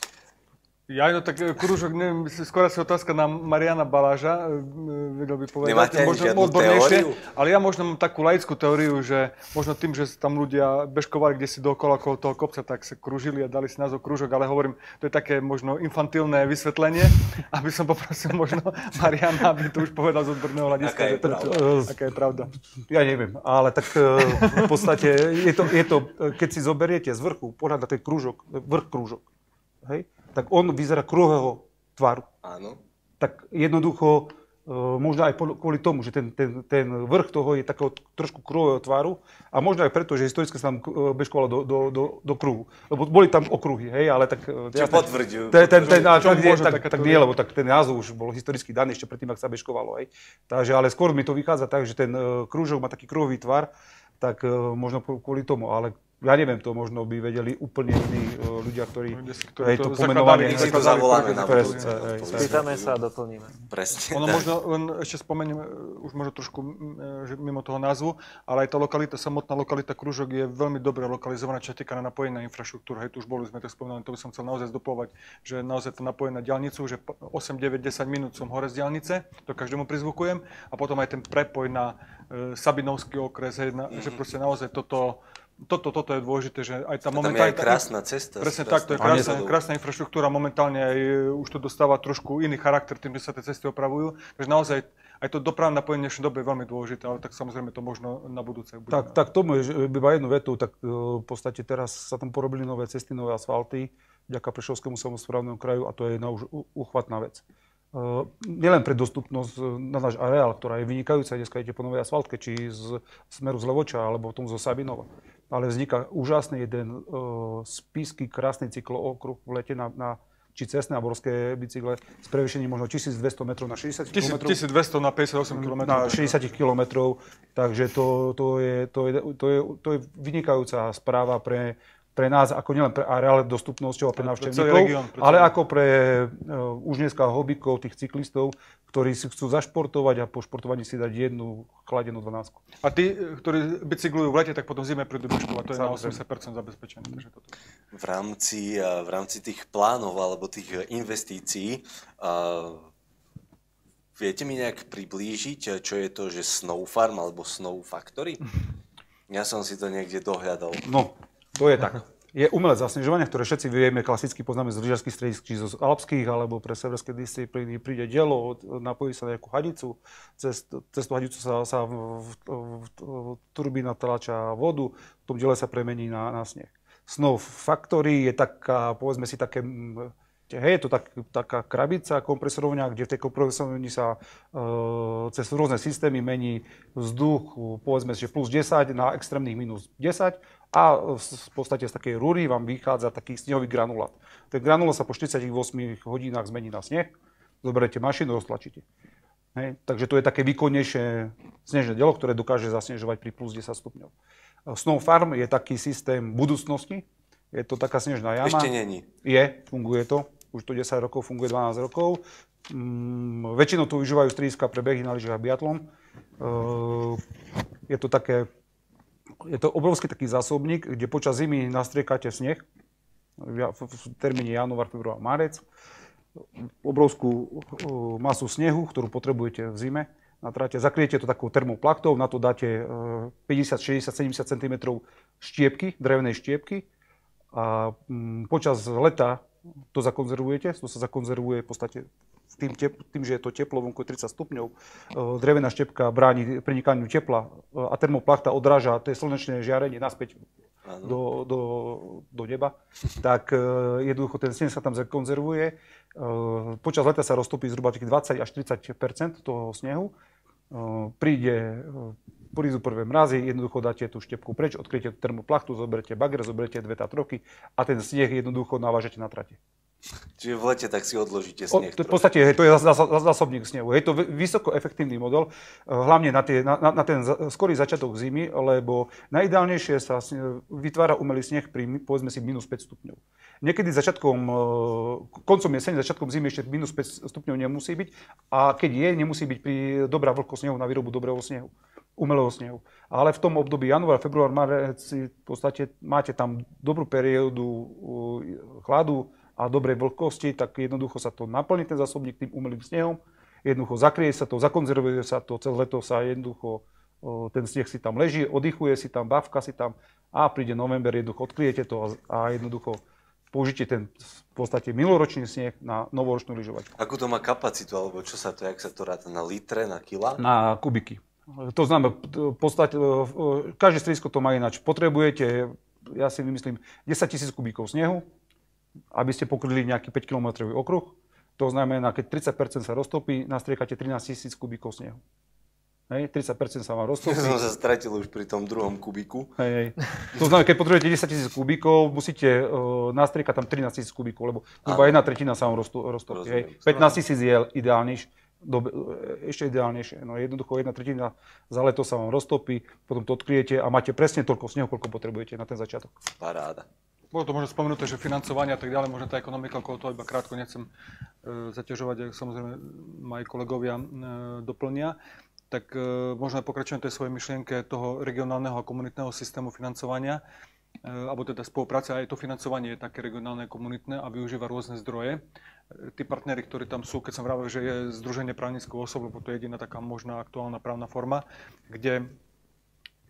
Ja, no tak krúžok, neviem, skôr asi otázka na Mariana Baláža, e, vedel by povedať. Nemáte ani možno žiadnu odbornejšie, teóriu? ale ja možno mám takú laickú teóriu, že možno tým, že tam ľudia bežkovali kde si dookola okolo toho kopca, tak sa krúžili a dali si názov krúžok, ale hovorím, to je také možno infantilné vysvetlenie, aby som poprosil možno Mariana, aby to už povedal z odborného hľadiska. Aká je že to- pravda? Aká je pravda. Ja neviem, ale tak e, v podstate je to, je to, keď si zoberiete z vrchu, pohľad na ten krúžok, vrch krúžok, hej, tak on vyzerá kruhového tvaru. Áno. Tak jednoducho, e, možno aj kvôli tomu, že ten, ten, ten vrch toho je takého trošku kruhového tvaru a možno aj preto, že historicky sa tam e, bežkovalo do, do, do, do kruhu. Lebo boli tam okruhy, hej, ale tak... e, Čo jasné, potvrdzujú. Ten, ten, ten, ale Čo tak, nie, môže tak, takáto tak nie, lebo tak ten názov už bol historicky daný ešte predtým, ak sa bežkovalo. Hej. Takže, ale skôr mi to vychádza tak, že ten uh, krúžok má taký kruhový tvar, tak uh, možno kvôli tomu, ale ja neviem, to možno by vedeli úplne iní uh, ľudia, ktorí, Ľudia, ktorí hej, to to pomenovanie... My si to zakladali zavoláme krúžok. na Presne, budúce. hej, To Spýtame sa a doplníme. Presne. Ono tak. možno, len ešte spomeniem, e, už možno trošku m, e, že mimo toho názvu, ale aj tá lokalita, samotná lokalita Krúžok je veľmi dobre lokalizovaná, čo sa týka na napojenie na infraštruktúru. Hej, tu už boli sme to spomínali, to by som chcel naozaj zdopovať, že naozaj to napojenie na diaľnicu, že osem, deväť, desať minút som hore z diaľnice, to každému prizvukujem, a potom aj ten prepoj na e, Sabinovský okres, hej, na, mm-hmm. že proste naozaj toto Toto, toto je dôležité, že aj tá A tam je momentálne... aj krásna cesta. Presne tak, to je krásna, krásna, krásna infraštruktúra, momentálne aj už to dostáva trošku iný charakter tým, že sa tie cesty opravujú. Takže naozaj aj to dopravné napojenie v dnešnej dobe je veľmi dôležité, ale tak samozrejme to možno na budúce bude. Tak, tak tomu je, že iba jednu vetu, tak v podstate teraz sa tam porobili nové cesty, nové asfalty, vďaka Prešovskému samosprávnemu kraju, a to je jedna už uchvatná vec. Uh, nielen pre dostupnosť na náš areál, ktorá je vynikajúca, dneska idete po novej asfaltke, či z smeru z Levoča, alebo tom zo Sabinova. Ale vzniká úžasný jeden uh, spísky krásny cyklookruh v lete na, na či cestné a morské bicykle s prevýšením možno tisícdvesto metrov na šesťdesiat kilometrov. tisícdvesto na päťdesiatosem kilometrov. Na šesťdesiat kilometrov, takže to, to, je, to, je, to, je, to je vynikajúca správa pre pre nás, ako nielen pre areál dostupnosťou a pre návštevníkov, ale ako pre uh, už dneska hobíkov, tých cyklistov, ktorí si chcú zašportovať a po športovaní si dať jednu chladenú dvanástku. A tí, ktorí bicyklujú v lete, tak potom zime prídu bežkovať, to je na osemdesiat percent zabezpečené. Takže toto. V rámci, v rámci tých plánov alebo tých investícií uh, viete mi nejak priblížiť, čo je to, že Snow Farm alebo Snow Factory? Ja som si to niekde dohľadal. No. To je tak. Je umelé zasnežovanie, ktoré všetci vieme, klasicky poznáme z lyžiarskych stredisk, či zo alpských, alebo pre severské disciplíny príde dielo, napojí sa nejakú hadicu, cez, cez tú hadicu sa, sa v, v, v, turbína tlača vodu, v tom diele sa premení na, na sneh. Snow Factory je taká, povedzme si, také, hej, je to tak, taká krabica, kompresorovňa, kde v tej kompresorovni sa e, cez rôzne systémy mení vzduch, povedzme si, že plus desať na extrémnych minus desať. A v podstate z takej rúry vám vychádza taký snehový granulát. Ten granulát sa po štyridsiatich ôsmich hodinách zmení na sneh, zoberete mašinu, roztlačíte. Hej. Takže to je také výkonnejšie snežné dielo, ktoré dokáže zasnežovať pri plus desať stupňov. Snow Farm je taký systém budúcnosti. Je to taká snežná jama. Ešte není. Je, funguje to. Už to desať rokov, funguje dvanásť rokov. Mm, väčšinou to využívajú strediska pre behy na lyžiach a biatlon. Uh, je to také Je to obrovský taký zásobník, kde počas zimy nastriekate sneh, v termíne január, február, marec, obrovskú masu snehu, ktorú potrebujete v zime na trate. Zakriete to takou termoplachtou, na to dáte päťdesiat, šesťdesiat, sedemdesiat centimetrov štiepky, drevenej štiepky a počas leta to zakonzervujete, to sa zakonzervuje v podstate Tým, tep, tým, že je to teplo, vonku je tridsať stupňov, drevená štepka bráni prenikaniu tepla a termoplachta odráža to je slnečné žiarenie naspäť do, do, do neba, tak jednoducho ten sneh sa tam zakonzervuje. Počas leta sa roztopí zhruba dvadsať až tridsať percent toho snehu. Príde, prídu prvé mrazy, jednoducho dáte tú štepku preč, odkryjete termoplachtu, zoberete bager, zoberete dve tátroky a ten sneh jednoducho navážete na trate. Čiže v lete tak si odložíte sneh. O, v podstate hej, to je zásobník snehu. Je to vysoko efektívny model, hlavne na, tie, na, na ten skorý začiatok zimy, lebo najideálnejšie sa vytvára umelý sneh pri, povedzme si, minus päť stupňov. Niekedy začiatkom, koncom jesene, začiatkom zimy ešte minus päť stupňov nemusí byť a keď je, nemusí byť pri dobrá vlhkosť snehu na výrobu dobrého snehu, umelého snehu. Ale v tom období január, február, marec v podstate máte tam dobrú periódu chladu a dobrej vlhkosti, tak jednoducho sa to naplní ten zásobník tým umelým snehom, jednoducho zakrie sa to, zakonzervuje sa to, cez leto sa jednoducho ten sneh si tam leží, oddychuje si tam, bavka si tam a príde november, jednoducho odkryjete to a jednoducho použite ten v podstate minuloročný sneh na novoročnú lyžovačku. Akú to má kapacitu, alebo čo sa to, jak sa to ráta, na litre, na kila? Na kubiky. To znamená, v podstate, každé stredisko to má ináč. Potrebujete, ja si myslím, desaťtisíc kubíkov snehu, aby ste pokryli nejaký päť kilometrový okruh. To znamená, keď tridsať percent sa roztopí, nastriekate trinásťtisíc kubíkov snehu. Hej, tridsať percent sa vám roztopí. Ja som sa stratil už pri tom druhom kubiku. Hej, hej. To znamená, keď potrebujete desaťtisíc kubíkov, musíte uh, nastriekať tam trinásťtisíc kubíkov, lebo zhruba jedna tretina sa vám roztopí. Hej. pätnásťtisíc je ideálnejšie. Dobe, ešte ideálnejšie. No jednoducho jedna tretina za leto sa vám roztopí, potom to odkryjete a máte presne toľko snehu, koľko potrebujete na ten začiatok. Paráda. Bolo to možno spomenuté, že financovanie a tak ďalej, možno tá ekonomika okolo toho iba krátko nechcem e, zaťažovať, samozrejme moji kolegovia e, doplnia. Tak e, možno pokračujem tej svojej myšlienke toho regionálneho a komunitného systému financovania, e, alebo teda spolupráce, aj to financovanie je také regionálne a komunitné a využíva rôzne zdroje. E, tí partneri, ktorí tam sú, keď som vravel, že je Združenie právnických osôb, lebo to je jediná taká možná aktuálna právna forma, kde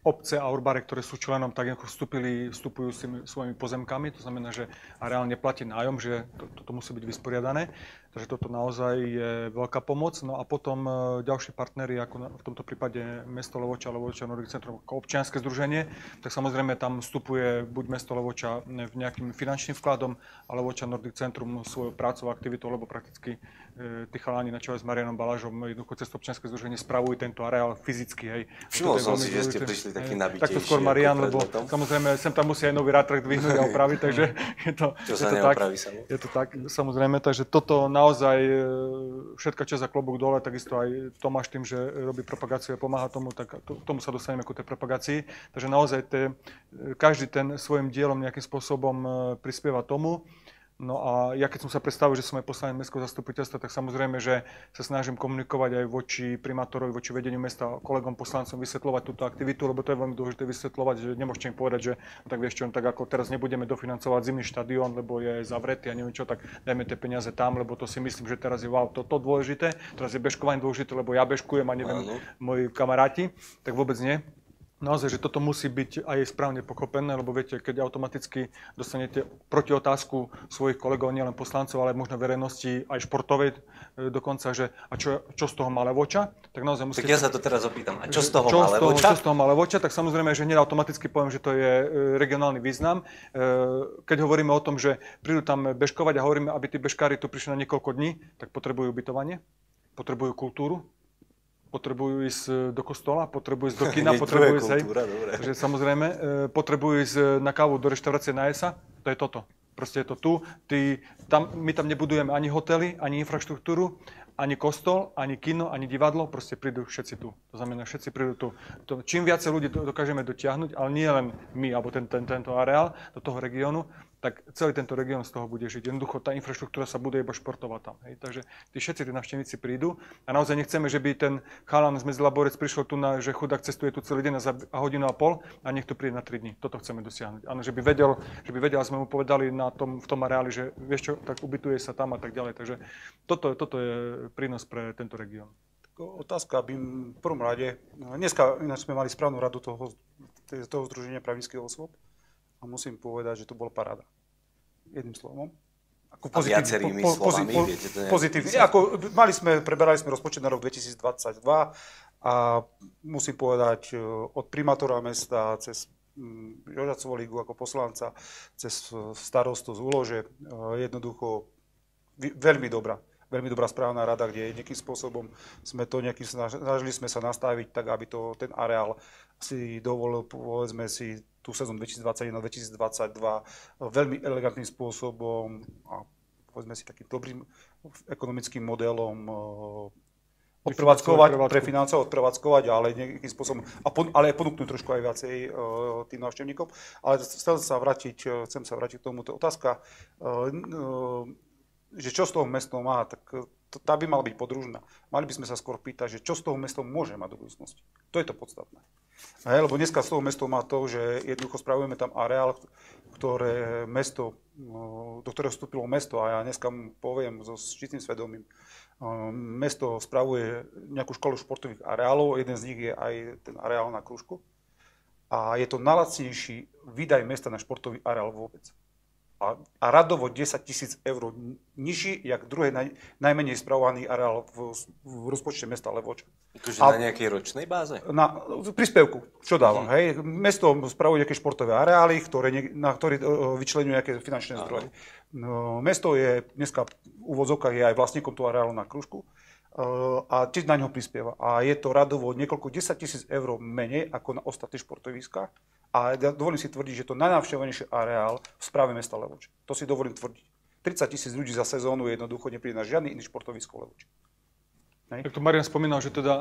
obce a urbáre, ktoré sú členom, tak ako vstúpili, vstupujú s tými svojimi pozemkami, to znamená, že a reálne platí nájom, že to, toto musí byť vysporiadané. Takže toto naozaj je veľká pomoc. No a potom ďalší partneri, ako na, v tomto prípade mesto Levoča, Levoča Nordic Centrum ako občianske združenie, tak samozrejme tam vstupuje buď mesto Levoča v nejakým finančným vkladom, a Levoča Nordic Centrum svojou prácou a aktivitou, lebo prakticky e, tí chalani na čele s Marianom Balážom jednoducho cez občianske združenie spravujú tento areál fyzicky. Hej. Všimol som si, že ste prišli taký nabitejší. Takto skôr Marian, lebo samozrejme sem tam musí aj nový rátrach dvihnúť a opraviť, takže je to, Čo je sa to tak. Samo? Je to tak, samozrejme, takže toto naozaj všetka časť za klobúk dole, takisto aj Tomáš tým, že robí propagáciu a pomáha tomu, tak k tomu sa dostaneme ku tej propagácii. Takže naozaj te, každý ten svojim dielom nejakým spôsobom prispieva tomu. No a ja keď som sa predstavil, že som aj poslanec mestského zastupiteľstva, tak samozrejme, že sa snažím komunikovať aj voči primátorovi, voči vedeniu mesta, kolegom poslancom, vysvetľovať túto aktivitu, lebo to je veľmi dôležité vysvetľovať, že nemôžete im povedať, že no tak vieš čo, tak ako teraz nebudeme dofinancovať zimný štadión, lebo je zavretý a neviem čo, tak dajme tie peniaze tam, lebo to si myslím, že teraz je wow, toto dôležité, teraz je bežkovanie dôležité, lebo ja bežkujem a neviem, áno, moji kamaráti, tak vôbec nie. Naozaj, že toto musí byť aj správne pochopené, lebo viete, keď automaticky dostanete protiotázku svojich kolegov, nielen poslancov, ale možno verejnosti aj športovej dokonca, že a čo, čo z toho má Levoča, tak naozaj musíte... Tak ja sa to teraz opýtam, a čo z toho čo má z toho, Levoča? Čo z toho má Levoča, tak samozrejme, že hneď automaticky poviem, že to je regionálny význam. Keď hovoríme o tom, že prídu tam bežkovať a hovoríme, aby tí bežkári tu prišli na niekoľko dní, tak potrebujú ubytovanie, potrebujú kultúru, potrebujú ísť do kostola, potrebujú ísť do kina, potrebujú ísť, hej. Takže samozrejme, potrebujú ísť na kávu do reštaurácie na Esa, to je toto. Proste je to tu. Tí, tam, my tam nebudujeme ani hotely, ani infraštruktúru, ani kostol, ani kino, ani divadlo, proste prídu všetci tu. To znamená, všetci prídu tu. To, čím viacej ľudí dokážeme dotiahnuť, ale nie len my, alebo ten, ten, tento areál do toho regiónu, tak celý tento región z toho bude žiť. Jednoducho tá infraštruktúra sa bude iba športovať tam. Hej. Takže tí všetci tí návštevníci prídu a naozaj nechceme, že by ten chalan z Medzilaborec prišiel tu na, že chudák cestuje tu celý deň a hodinu a pol a nech tu príde na tri dní. Toto chceme dosiahnuť. Áno, že by vedel, že by vedel, sme mu povedali na tom, v tom areáli, že vieš čo, tak ubytuje sa tam a tak ďalej. Takže toto, toto je prínos pre tento región. Otázka by v prvom rade, dneska ináč sme mali správnu radu toho, toho združenia právnických osôb a musím povedať, že to bola paráda. Jedným slovom. Ako a viacerými po, po, slovami, po, viete to nejak... Pozitívne. Ako, mali sme, preberali sme rozpočet na rok dvetisícdvadsaťdva a musím povedať od primátora mesta cez Joža Cvolíku ako poslanca, cez starostu z Úlože, jednoducho veľmi dobrá. Veľmi dobrá správna rada, kde nejakým spôsobom sme to nejakým snažili sme sa nastaviť tak, aby to, ten areál si dovolil, povedzme si, tú sezónu dvetisícdvadsaťjeden dvetisícdvadsaťdva veľmi elegantným spôsobom a povedzme si takým dobrým ekonomickým modelom odprevádzkovať, prefinancovať, odprevádzkovať, ale nejakým spôsobom, a pon, ale aj ponúknuť trošku aj viacej uh, tým návštevníkom. Ale chcem sa vrátiť, chcem sa vrátiť k tomuto. Otázka, uh, uh, že čo z toho mesto má, tak to, tá by mala byť podružná. Mali by sme sa skôr pýtať, že čo z toho mesto môže mať do budúcnosti. To je to podstatné. Hej, lebo dneska z toho mesto má to, že jednoducho spravujeme tam areál, ktoré mesto, do ktorého vstúpilo mesto, a ja dneska poviem so čistým svedomím, mesto spravuje nejakú školu športových areálov, jeden z nich je aj ten areál na Krúžku a je to najlacnejší výdaj mesta na športový areál vôbec. A, a radovo desaťtisíc eur nižší, jak druhý naj, najmenej spravovaný areál v, v rozpočte mesta Levoča. Takže na nejakej ročnej báze? Na príspevku, čo dáva. Hmm. Hej. Mesto spravuje nejaké športové areály, ktoré, na ktoré vyčleňuje nejaké finančné zdroje. No, mesto je dneska v úvodzovkách je aj vlastníkom toho areálu na Krúžku a tiež na ňo prispieva. A je to radovo niekoľko desaťtisíc eur menej ako na ostatných športoviskách. A dovolím si tvrdiť, že to najnavštevovanejší areál v správe mesta Levoč. To si dovolím tvrdiť. tridsať tisíc ľudí za sezónu jednoducho nepríde na žiadny iný športovisko Levoč. Tak to Marian spomínal, že teda,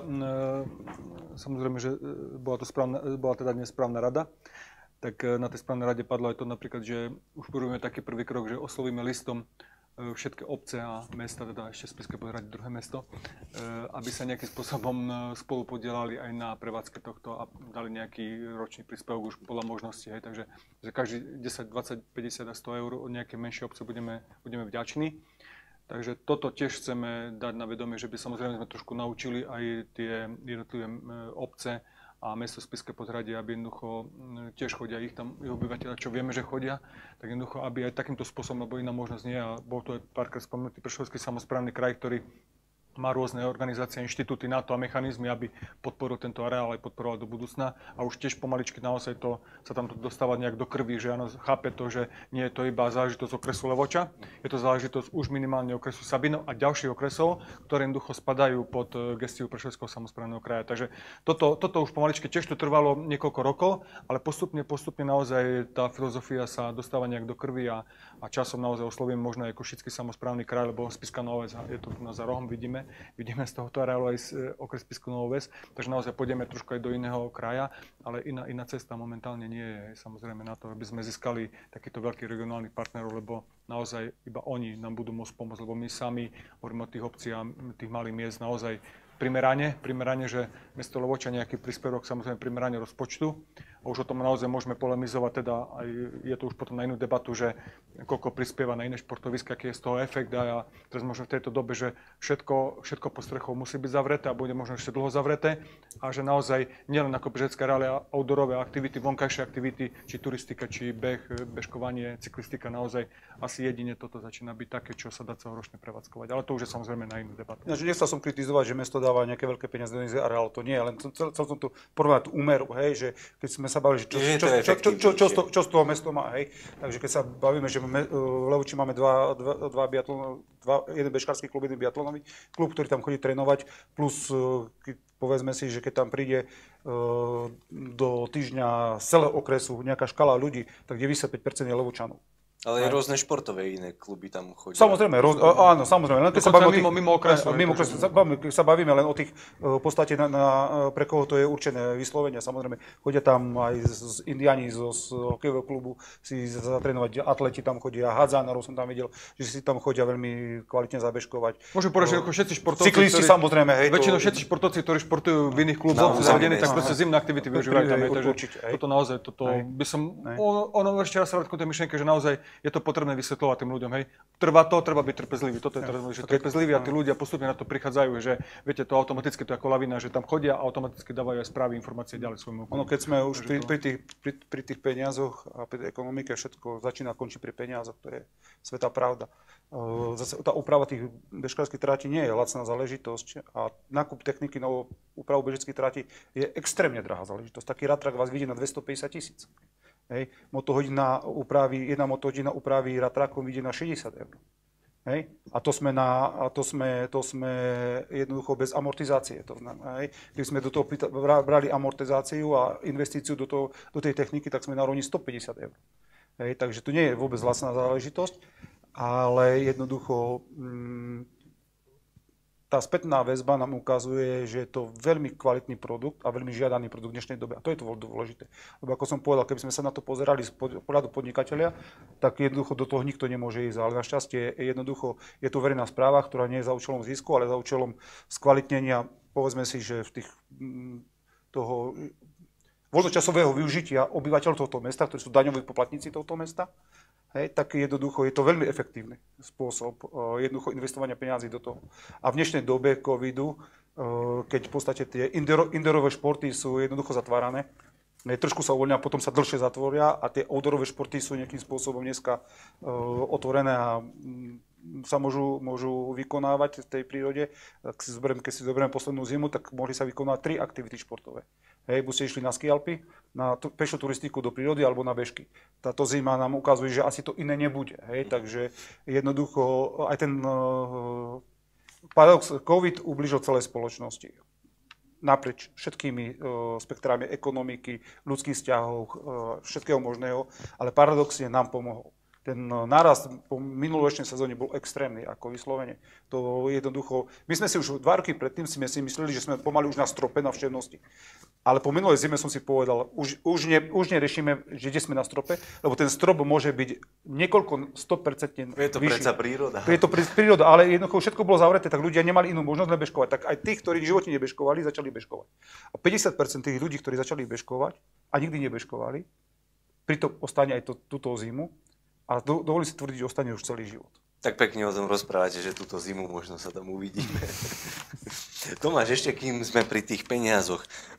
e, samozrejme, že bola to správna, bola teda dnes správna rada, tak na tej správnej rade padlo aj to napríklad, že už urobíme taký prvý krok, že oslovíme listom všetky obce a mesta, teda ešte Spišské Podhradie, druhé mesto, aby sa nejakým spôsobom spolu podielali aj na prevádzke tohto a dali nejaký ročný príspevok už podľa možností. Hej. Takže že každý desať, dvadsať, päťdesiat a sto eur od nejaké menšie obce budeme, budeme vďační. Takže toto tiež chceme dať na vedomie, že by samozrejme sme trošku naučili aj tie jednotlivé obce a mesto Spišské Podhradie, aby jednoducho tiež chodia ich tam ich obyvateľa, čo vieme, že chodia, tak jednoducho, aby aj takýmto spôsobom, lebo iná možnosť nie, a bol to aj párkrát spomenutý Prešovský samosprávny kraj, ktorý má rôzne organizácie, inštitúty na to a mechanizmy, aby podporil tento areál aj podporoval do budúcna. A už tiež pomaličky naozaj to sa tam to dostáva nejak do krvi, že áno, chápe to, že nie je to iba záležitosť okresu Levoča, je to záležitosť už minimálne okresu Sabinov a ďalších okresov, ktoré jednoducho spadajú pod gestiu Prešovského samosprávneho kraja. Takže toto, toto už pomaličky tiež to trvalo niekoľko rokov, ale postupne, postupne naozaj tá filozofia sa dostáva nejak do krvi a, a časom naozaj oslovím možno aj Košický samosprávny kraj, lebo Spišská Nová Ves je tu na za rohom, vidíme. Vidíme z tohoto areálu aj z okres Spišskú Novú Ves, takže naozaj pôjdeme trošku aj do iného kraja, ale iná, iná cesta momentálne nie je samozrejme na to, aby sme získali takýchto veľkých regionálnych partnerov, lebo naozaj iba oni nám budú môcť pomôcť, lebo my sami hovoríme o tých obcí a tých malých miest naozaj primerane, primerane, že mesto Levoča nejaký príspevok samozrejme primerane rozpočtu. A už o tom naozaj môžeme polemizovať, teda aj je to už potom na inú debatu, že koľko prispieva na iné športoviska, aký je z toho efekt. A ja teraz možno v tejto dobe, že všetko, všetko pod strechou musí byť zavreté a bude možno ešte dlho zavreté. A že naozaj nielen ako bežecké areály, ale outdoorové aktivity, vonkajšie aktivity, či turistika, či beh, bežkovanie, cyklistika, naozaj asi jedine toto začína byť také, čo sa dá celoročne prevádzkovať. Ale to už je samozrejme na inú debatu. Ja, nechcel som kritizovať, že mesto dáva nejaké veľké peniaze do areálu, to nie, len chcel, chcel som tu porovnať úmeru, hej, že keď sme sa bavili, že čo, čo, čo, čo, čo, čo, z toho, čo z toho mesto má, hej. Takže keď sa bavíme, že v Levoči máme dva, dva, dva biatlon, dva, jeden bežkársky klub, jeden biatlonový klub, ktorý tam chodí trénovať, plus povedzme si, že keď tam príde do týždňa z celého okresu nejaká škala ľudí, tak deväťdesiatpäť percent je Levočanov. Ale aj rôzne športové iné kluby tam chodia. Samozrejme, roz, áno, samozrejme. Len keď sa bavíme mimo, mimo okresu. Mimo okresu, keď sa bavíme len o tých, v podstate na, na, pre koho to je určené vyslovene. Samozrejme, chodia tam aj z Indiani zo z hokejového klubu si zatrénovať, atleti tam chodia, hádzanárov som tam videl, že si tam chodia veľmi kvalitne zabežkovať. Môžem povedať, že ako všetci športovci, cyklisti ktorí, samozrejme, hej. Väčšinou všetci športovci, ktorí športujú v iných kluboch, no, zavedení, tak proste zimné aktivity využívajú tam. Takže určite, toto naozaj, toto by som, ono, ono ešte raz sa vrátim k tej myšlienke, že naozaj je to potrebné vysvetľovať tým ľuďom, hej. Trvá to, treba byť trpezlivý. Toto je teraz, že trpezlivý a tí ľudia postupne na to prichádzajú, že viete, to automaticky to je ako lavina, že tam chodia a automaticky dávajú aj správy, informácie ďalej svojmu. Ono, keď sme už pri, pri, tých, pri, pri tých peniazoch a pri tej ekonomike, všetko začína končiť pri peniazoch, to je svätá pravda. Zase tá úprava tých bežkárskych trátí nie je lacná záležitosť a nákup techniky na úpravu bežeckých trátí je extrémne drahá záležitosť. Taký ratrak vás vidí na dvestopäťdesiat tisíc. Hej. Motohodina upraví, jedna motohodina upraví ratrakom vyjde na šesťdesiat eur. Hej. A to sme, na, a to sme, to sme jednoducho bez amortizácie. To znamená, hej. Keď sme do toho brali amortizáciu a investíciu do, toho, do tej techniky, tak sme na rovni stopäťdesiat eur. Hej. Takže to nie je vôbec lacná záležitosť, ale jednoducho mm, tá spätná väzba nám ukazuje, že je to veľmi kvalitný produkt a veľmi žiadaný produkt v dnešnej dobe. A to je to dôležité. Lebo ako som povedal, keby sme sa na to pozerali z pohľadu podnikateľa, tak jednoducho do toho nikto nemôže ísť. Ale našťastie jednoducho je to verejná správa, ktorá nie je za účelom zisku, ale za účelom skvalitnenia, povedzme si, že v tých toho voľnočasového využitia obyvateľov tohto mesta, ktorí sú daňoví poplatníci tohto mesta, hej, tak jednoducho je to veľmi efektívny spôsob uh, jednoducho investovania peniazy do toho. A v dnešnej dobe covidu, uh, keď v podstate tie indoor, indoorové športy sú jednoducho zatvárané, ne, trošku sa uvoľnia, potom sa dlhšie zatvoria a tie outdoorové športy sú nejakým spôsobom dneska uh, otvorené a um, sa môžu, môžu vykonávať v tej prírode. Ak si zoberiem, keď si zoberieme poslednú zimu, tak mohli sa vykonávať tri aktivity športové. Hej, buď ste išli na ski alpy, na pešú turistiku do prírody alebo na bežky. Táto zima nám ukazuje, že asi to iné nebude. Hej, takže jednoducho aj ten uh, paradox COVID ubližil celej spoločnosti. Naprieč všetkými uh, spektrami ekonomiky, ľudských vzťahov, uh, všetkého možného, ale paradoxne nám pomohol. Ten nárast po minuloročnej sezóne bol extrémny, ako vyslovene. To jednoducho, my sme si už dva roky predtým si mysleli, že sme pomaly už na strope na všednosti. Ale po minulej zime som si povedal, už, už, ne, už neriešime, že kde sme na strope, lebo ten strop môže byť niekoľko sto percent vyšší. Je to predsa príroda. Je to príroda, ale jednoducho všetko bolo zavreté, tak ľudia nemali inú možnosť nebežkovať. Tak aj tí, ktorí v živote nebežkovali, začali bežkovať. A päťdesiat percent tých ľudí, ktorí začali bežkovať a nikdy nebežkovali, pritom ostane aj to, túto zimu, a do, dovolím si tvrdiť, že ostane už celý život. Tak pekne o tom rozprávate, že túto zimu možno sa tam uvidíme. Tomáš, ešte kým sme pri tých peniazoch,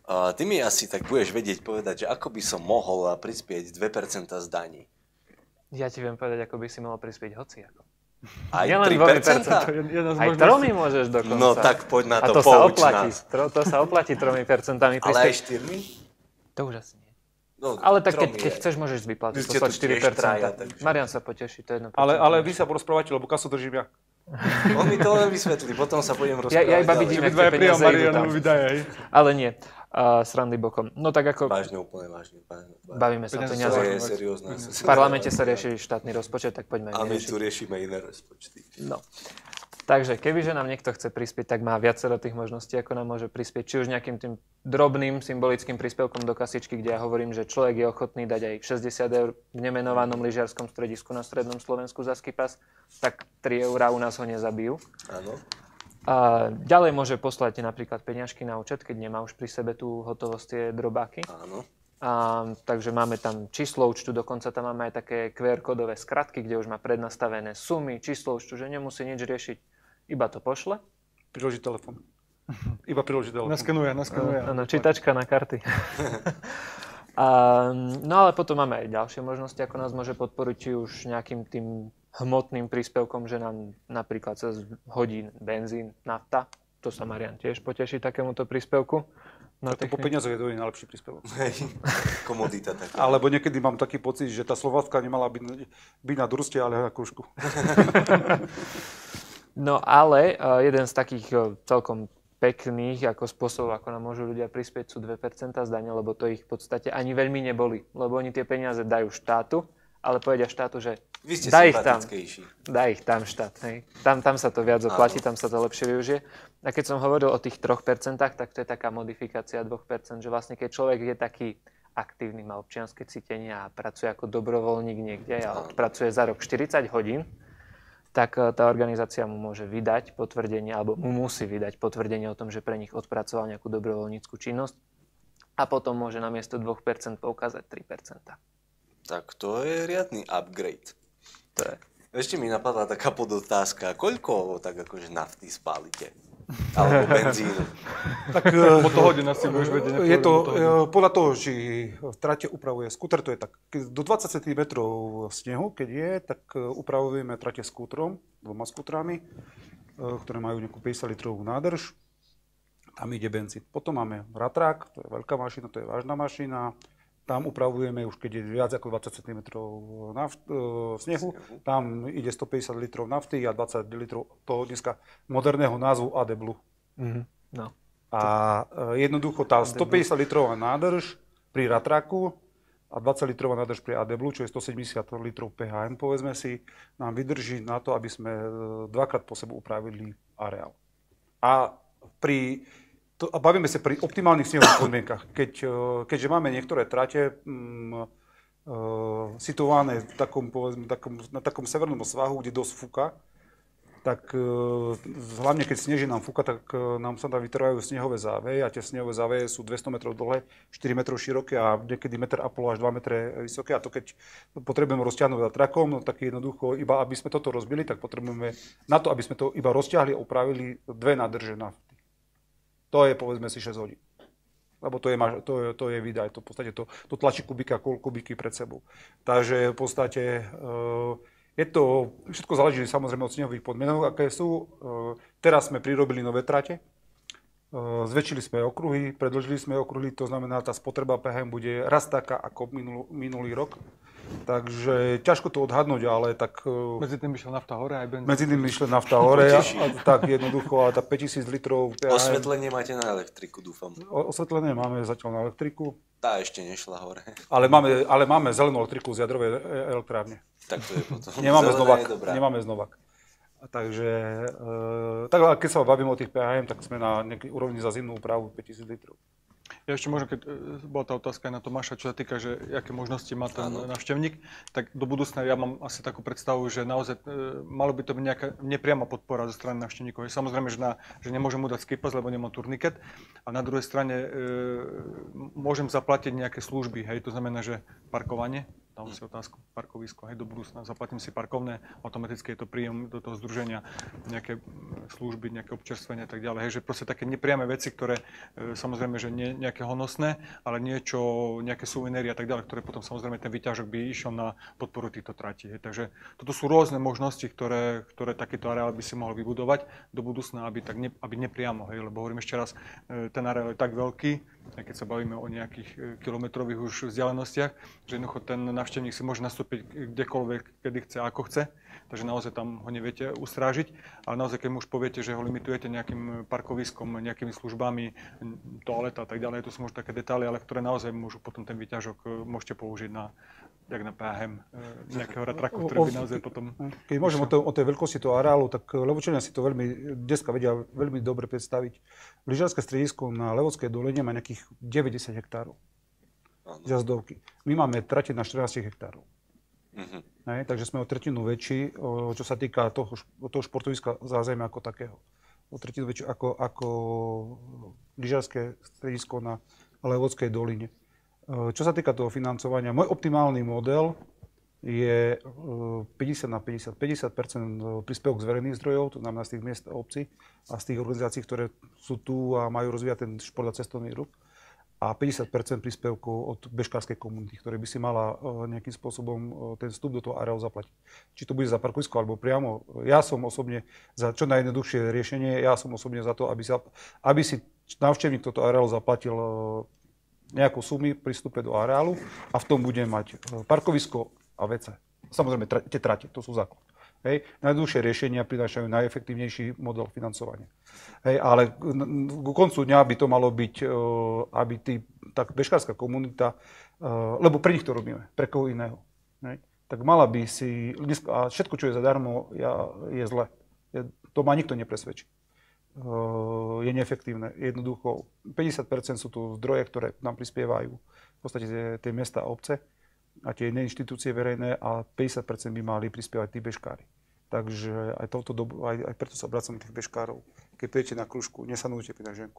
Uh, ty mi asi tak budeš vedieť povedať, že ako by som mohol prispieť dve percentá z daní. Ja ti viem povedať, ako by si mohol prispieť hociako. Aj Nielen tri dvomi percentá? percentami. Aj tromi môžeš dokonca. No tak poď na A to, to sa pouč oplatí. nás. Tro, to sa oplatí tromi percentami Ale aj prispieť. štyrmi? To už asi nie. No, Ale tak keď, tromi keď je. chceš, môžeš vyplatiť Vy ste poslať tu štyri tiež percentá. traja, takže- Marian sa poteší, to je jedno percento. Ale, ale vy sa porozprávate, lebo kasu držím ja. On mi to len vysvetlí, potom sa budem Ja, rozprávať ja iba ďalej. vidím, Vy jak tie dvaja peniaze prijal idú tam. Marianovi daje, hej? Ale nie. Uh, srandy bokom. No tak ako Vážne, úplne vážne. vážne. bavíme sa o Peniaze To peniazoch. je seriózna. V parlamente sa rieši štátny rozpočet, tak poďme A my riešiť. tu riešime iné rozpočty. No. Takže kebyže nám niekto chce prispieť, tak má viacero tých možností, ako nám môže prispieť. Či už nejakým tým drobným symbolickým príspevkom do kasičky, kde ja hovorím, že človek je ochotný dať aj šesťdesiat eur v nemenovanom lyžiarskom stredisku na strednom Slovensku za skipas, tak tri eurá u nás ho nezabijú. Áno. A ďalej môže poslať napríklad peňažky na účet, keď nemá už pri sebe tú hotovosť, tie drobáky. Áno. A, takže máme tam číslo účtu, dokonca tam máme aj také kú er kódové skratky, kde už má prednastavené sumy, číslo účtu, že nemusí nič riešiť, iba to pošle. Priložiť telefón. Iba priložiť telefón. Naskenuje, naskenuje. Áno, čítačka na karty. A, no ale potom máme aj ďalšie možnosti, ako nás môže podporiť, či už nejakým tým hmotným príspevkom, že nám napríklad sa hodí benzín, nafta. To sa Marian tiež poteší takémuto príspevku. No, to po peniazoch je to najlepší príspevok. Hej, komodita taká. Alebo niekedy mám taký pocit, že tá Slovácka nemala byť, byť na družste, ale na kružku. No ale uh, jeden z takých uh, celkom pekných ako spôsobov, ako nám môžu ľudia prispieť, sú dve percentá z dane, lebo to ich v podstate ani veľmi neboli. Lebo oni tie peniaze dajú štátu, ale povedia štátu, že Vy ste daj ich tam, sympatickejší. daj ich tam štát. Hej. Tam, tam sa to viac oplatí, tam sa to lepšie využije. A keď som hovoril o tých troch percentách, tak to je taká modifikácia dvoch percent, že vlastne keď človek je taký aktívny, má občianske cítenie a pracuje ako dobrovoľník niekde a pracuje za rok štyridsať hodín, tak tá organizácia mu môže vydať potvrdenie, alebo mu musí vydať potvrdenie o tom, že pre nich odpracoval nejakú dobrovoľníckú činnosť a potom môže namiesto dvoch percent poukázať tri percentá. Tak to je riadny upgrade. To je. Ešte mi napadla taká podotázka. Koľko tak akože nafty spálite? Alebo benzínu? Tak, Po to hodina si budeš vedieť. je to e, podľa toho, či v trate upravuje skúter, to je tak. Keď do dvadsať centimetrov snehu, keď je, tak e, upravujeme trate skútrom, dvoma skútrami, e, ktoré majú nejakú päťdesiat litrovú nádrž. Tam ide benzín. Potom máme ratrák, to je veľká mašina, to je vážna mašina. Tam upravujeme už, keď je viac ako dvadsať centimetrov naft, e, snehu, tam ide stopäťdesiat litrov nafty a dvadsať litrov toho dneska moderného názvu á dé Blue. Mm-hmm. No. A e, jednoducho tá stopäťdesiat litrová nádrž pri ratraku a dvadsať litrová nádrž pri á dé Blue, čo je stosedemdesiat litrov pé há em, povedzme si, nám vydrží na to, aby sme e, dvakrát po sebe upravili areál. A pri To, a bavíme sa pri optimálnych snehových podmienkach. Keď, keďže máme niektoré trate mm, uh, situované v takom, povedzme, takom, na takom severnom svahu, kde dosť fúka, tak uh, hlavne keď sneží nám fúka, tak uh, nám sa tam vytrvajú snehové záveje a tie snehové záveje sú dvesto metrov dlhé, štyri metrov široké a niekedy jeden a pol až dva metre vysoké. A to keď potrebujeme rozťahnuť za trakom, no tak jednoducho, iba aby sme toto rozbili, tak potrebujeme na to, aby sme to iba rozťahli a upravili dve nádrže nafty. To je, povedzme si, šesť hodín. Lebo to je, to je, to je výdaj, to v podstate to, to tlačí kubíka, kubiky pred sebou. Takže v podstate je to, všetko záleží samozrejme od snehových podmienok, aké sú. Teraz sme prirobili nové trate, zväčšili sme okruhy, predĺžili sme okruhy, to znamená, tá spotreba pé há em bude raz taká ako minulý, minulý rok. Takže ťažko to odhadnúť, ale tak... Medzi tým išla nafta hore aj benzín. Medzi tým išla nafta hore a, a tak jednoducho a tá päťtisíc litrov pé há em. Osvetlenie máte na elektriku, dúfam. O, osvetlenie máme zatiaľ na elektriku. Tá ešte nešla hore. Ale máme, ale máme zelenú elektriku z jadrovej elektrárne. Tak to je potom. Nemáme Zelená znovak. je dobrá. Nemáme znovak. A takže, e, tak keď sa bavíme o tých pé há em, tak sme na nejakej úrovni za zimnú úpravu päťtisíc litrov. Ja ešte možno, keď e, bola tá otázka aj na Tomáša, čo sa týka, že aké možnosti má ten Áno. návštevník, tak do budúcna ja mám asi takú predstavu, že naozaj e, malo by to byť nejaká nepriama podpora zo strany návštevníkov. Samozrejme, že, na, že nemôžem mu dať skipas, lebo nemám turniket. A na druhej strane e, môžem zaplatiť nejaké služby, hej, to znamená, že parkovanie, Tam si otázku parkovisko, hej, do budúcna zaplatím si parkovné, automaticky je to príjem do toho združenia, nejaké služby, nejaké občerstvenie a tak ďalej. Hej, že proste také nepriame veci, ktoré e, samozrejme, že nie nejaké honosné, ale niečo, nejaké suvenéry a tak ďalej, ktoré potom samozrejme ten výťažok by išiel na podporu týchto tratí. Hej. Takže toto sú rôzne možnosti, ktoré, ktoré takýto areál by si mohol vybudovať do budúcna, aby, tak ne, aby nepriamo, hej, lebo hovorím ešte raz, e, ten areál je tak veľký, aj keď sa bavíme o nejakých e, kilometrových už vzdialenostiach, že jednoducho ten návštevník si môže nastúpiť kdekoľvek, kedy chce, ako chce, takže naozaj tam ho neviete ustrážiť, ale naozaj, keď mu už poviete, že ho limitujete nejakým parkoviskom, nejakými službami, toaleta a tak ďalej, to sú možno také detaily, ale ktoré naozaj môžu potom ten výťažok môžete použiť na, jak na pé há em, nejakého ratraku, ktorý by naozaj potom... Keď môžem o, to, o tej veľkosti toho areálu, tak Levočania si to veľmi, dneska vedia veľmi dobre predstaviť. Lyžiarske stredisko na Levockej doline má nejakých deväťdesiat hektárov. Zjazdovky. My máme trate na štrnásť hektárov. Uh-huh. Hej, takže sme o tretinu väčší, o, čo sa týka toho, toho športoviska zázemia ako takého. O tretinu väčší ako, ako lyžiarske stredisko na Levockej doline. Čo sa týka toho financovania, môj optimálny model je päťdesiat na päťdesiat. päťdesiat percent príspevok z verejných zdrojov, to znamená z tých miest a obcí a z tých organizácií, ktoré sú tu a majú rozvíjať ten šport a cestovný ruch. A päťdesiat percent príspevkov od bežkárskej komunity, ktoré by si mala nejakým spôsobom ten vstup do toho areálu zaplatiť. Či to bude za parkovisko alebo priamo. Ja som osobne za čo najjednoduchšie riešenie, ja som osobne za to, aby, sa, aby si návštevník toto areálu zaplatil nejakú sumy pri vstupe do areálu a v tom bude mať parkovisko a vece. Samozrejme, tra, tie trate, to sú základ. Hej. Najdlhšie riešenia prinášajú najefektívnejší model financovania. Hej, ale ku koncu dňa by to malo byť, aby tí, tak bežkárska komunita, lebo pre nich to robíme, pre koho iného. Hej. Tak mala by si, a všetko, čo je zadarmo, je zle. To ma nikto nepresvedčí. Je neefektívne. Jednoducho, päťdesiat percent sú tu zdroje, ktoré nám prispievajú v podstate tie miesta a obce a tie iné inštitúcie verejné a päťdesiat percent by mali prispievať tí bežkári. Takže aj, touto dobu, aj, aj preto sa obracam na tých bežkárov. Keď pôjdete na krúžku, nesanujte peňaženku.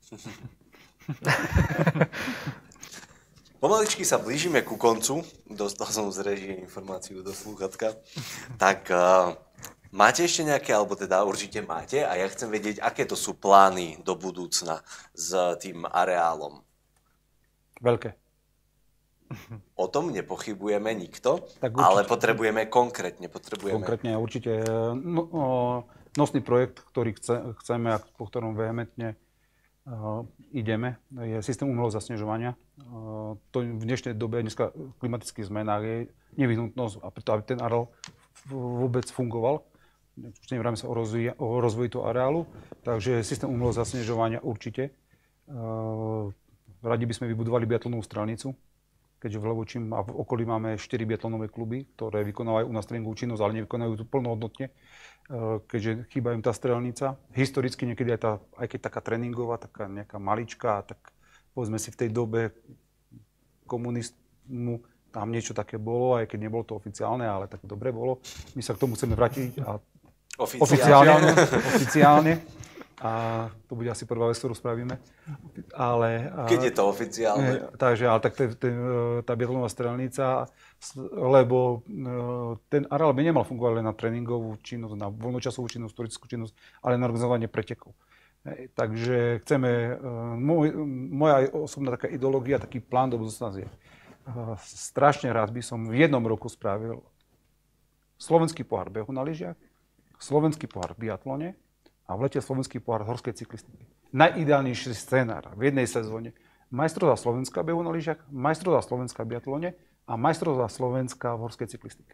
Pomaličky sa blížime ku koncu. Dostal som z režie informáciu do slúchatka. Tak uh, máte ešte nejaké, alebo teda určite máte, a ja chcem vedieť, aké to sú plány do budúcna s tým areálom. Veľké. O tom nepochybujeme nikto, ale potrebujeme konkrétne. Potrebujeme... Konkrétne určite no, nosný projekt, ktorý chce, chceme a po ktorom vehementne uh, ideme, je systém umelého zasnežovania. Uh, to v dnešnej dobe, dneska v klimatických zmenách je nevyhnutnosť, a preto aby ten areál vôbec fungoval. Už nevráme sa o rozvoji, o rozvoji toho areálu, takže systém umelého zasnežovania určite. Uh, radi by sme vybudovali biatlonovú strelnicu, keďže v Levočí a v okolí máme štyri biatlonové kluby, ktoré vykonávajú u nás tréningovú činnosť, ale nevykonávajú tu plnohodnotne, keďže chýba im tá strelnica. Historicky niekedy aj, tá, aj keď taká tréningová, taká nejaká maličká, tak povedzme si v tej dobe komunizmu tam niečo také bolo, aj keď nebolo to oficiálne, ale tak dobre bolo. My sa k tomu chceme vrátiť a oficiálne. oficiálne. A to bude asi prvá vec, ktorú spravíme. Ale, keď je to oficiálne. Takže, ale tak ten, ten, tá biatlonová strelnica, lebo ten areál by nemal fungovať len na tréningovú činnosť, na voľnočasovú činnosť, turistickú činnosť, ale na organizovanie pretekov. Takže chceme, môj, moja osobná taká ideológia, taký plán do budúcna je, strašne rád by som v jednom roku spravil slovenský pohár behu na lyžiach, slovenský pohár v biatlone, a v lete slovenský pohár horskej cyklistiky. Najideálnejší scenár v jednej sezóne. Majstrovstvá Slovenska behu na lyžiach, majstrovstvá Slovenska v biatlone a majstrovstvá Slovenska v horskej cyklistike.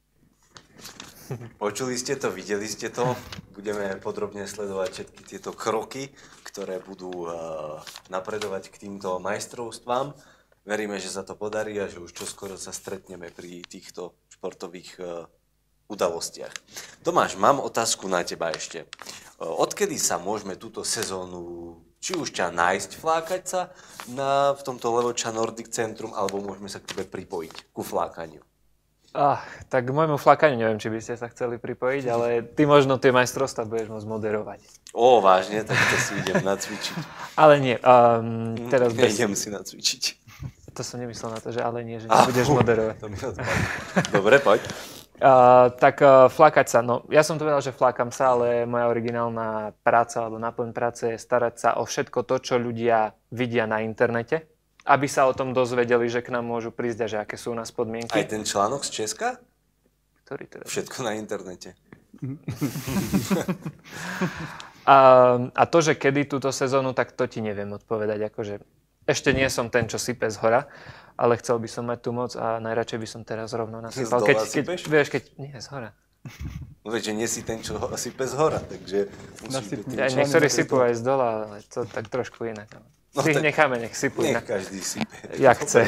Počuli ste to, videli ste to. Budeme podrobne sledovať všetky tieto kroky, ktoré budú uh, napredovať k týmto majstrovstvám. Veríme, že sa to podarí a že už čoskoro sa stretneme pri týchto športových uh, udalostiach. Tomáš, mám otázku na teba ešte. Odkedy sa môžeme túto sezónu, či už ťa nájsť, flákať sa na, v tomto Levoča Nordic Centrum, alebo môžeme sa k tebe pripojiť ku flákaniu? Ah, tak k môjmu flákaniu neviem, či by ste sa chceli pripojiť, ale ty možno tie majstrovstvá budeš môcť moderovať. Ó, vážne? Tak to si idem nacvičiť. Ale nie. Um, teraz Nejdem bez... si nacvičiť. To som nemyslel na to, že ale nie, že nebudeš ah, moderovať. To mi odpadlo. Dobre, poď. Uh, tak uh, flakať sa. No, ja som to vedel, že flakam sa, ale moja originálna práca alebo náplň práce je starať sa o všetko to, čo ľudia vidia na internete, aby sa o tom dozvedeli, že k nám môžu prísť a že aké sú u nás podmienky. Aj ten článok z Česka? Ktorý teda? Všetko na internete. a, a to, že kedy túto sezónu, tak to ti neviem odpovedať. Akože ešte nie som ten, čo sype z hora, ale chcel by som mať tú moc a najradšej by som teraz rovno nasypal. Keď, keď, vieš, keď... Nie, z hora. No vieš, že nie si ten, čo sype z hora, takže... Ja, niektorí sypú aj z dola, ale to tak trošku inak. No, si ich necháme, nech sypú nech inak. každý sype. Jak chce.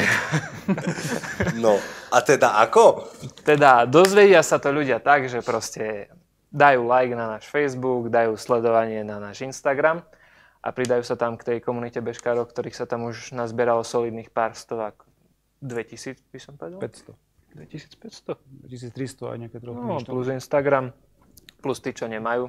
No, a teda ako? Teda dozvedia sa to ľudia tak, že proste dajú like na náš Facebook, dajú sledovanie na náš Instagram a pridajú sa tam k tej komunite bežkárov, ktorých sa tam už nazbieralo solidných pár stovák. dvetisíc by som povedal? päťsto. dvetisícpäťsto? dvetisíctristo aj nejaké trochu. No, plus Instagram, plus tí, čo nemajú.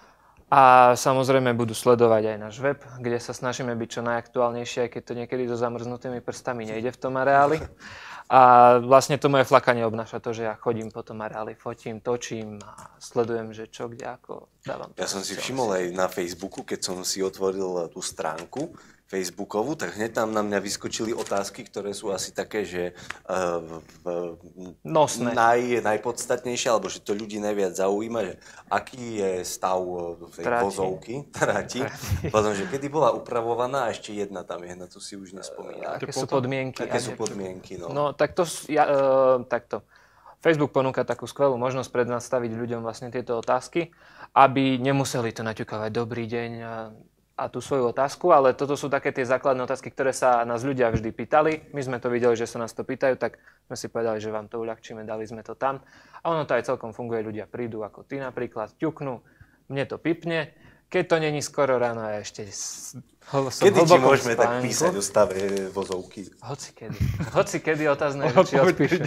A samozrejme budú sledovať aj náš web, kde sa snažíme byť čo najaktuálnejšie, aj keď to niekedy so zamrznutými prstami nejde v tom areáli. A vlastne to moje flakanie obnáša to, že ja chodím po tom areáli, fotím, točím a sledujem, že čo, kde, ako dávam. Ja som si všimol aj na Facebooku, keď som si otvoril tú stránku Facebookovú, tak hneď tam na mňa vyskočili otázky, ktoré sú asi také, že uh, v, nosné. Naj, najpodstatnejšie, alebo že to ľudí najviac zaujíma, že aký je stav tej Trati. vozovky, trati. Potom, že kedy bola upravovaná a ešte jedna tam je, na to si už nespomínam. Aké sú podmienky. Aké sú podmienky, no. No, tak to, ja, uh, takto. Facebook ponúka takú skvelú možnosť prednastaviť ľuďom vlastne tieto otázky, aby nemuseli to naťukávať dobrý deň a, a tú svoju otázku, ale toto sú také tie základné otázky, ktoré sa nás ľudia vždy pýtali. My sme to videli, že sa nás to pýtajú, tak sme si povedali, že vám to uľahčíme, dali sme to tam. A ono to aj celkom funguje, ľudia prídu ako ty napríklad, ťuknú, mne to pipne. Keď to není skoro ráno, ja ešte som Kedy ti môžeme spánku. tak písať o stave vozovky? Hoci kedy. Hoci kedy otázne, či odpíšem.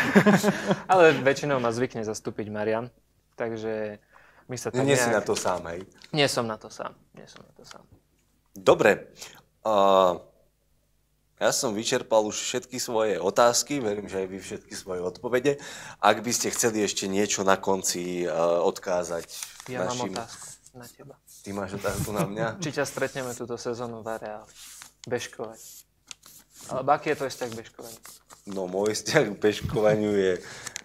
Ale väčšinou ma zvykne zastúpiť Marian, takže my sa tak Nie nejak... si na to sám, hej? Nie som na to sám. Nie som na to sám. Dobre. Uh, ja som vyčerpal už všetky svoje otázky, verím, že aj vy všetky svoje odpovede. Ak by ste chceli ešte niečo na konci uh, odkázať Ja našim... mám otázku na teba. Ty máš otázku na mňa? Či ťa stretneme túto sezónu v areáli? Bežkovať. Alebo aký je tvoj vzťah k bežkovaniu? No, môj vzťah k bežkovaniu je...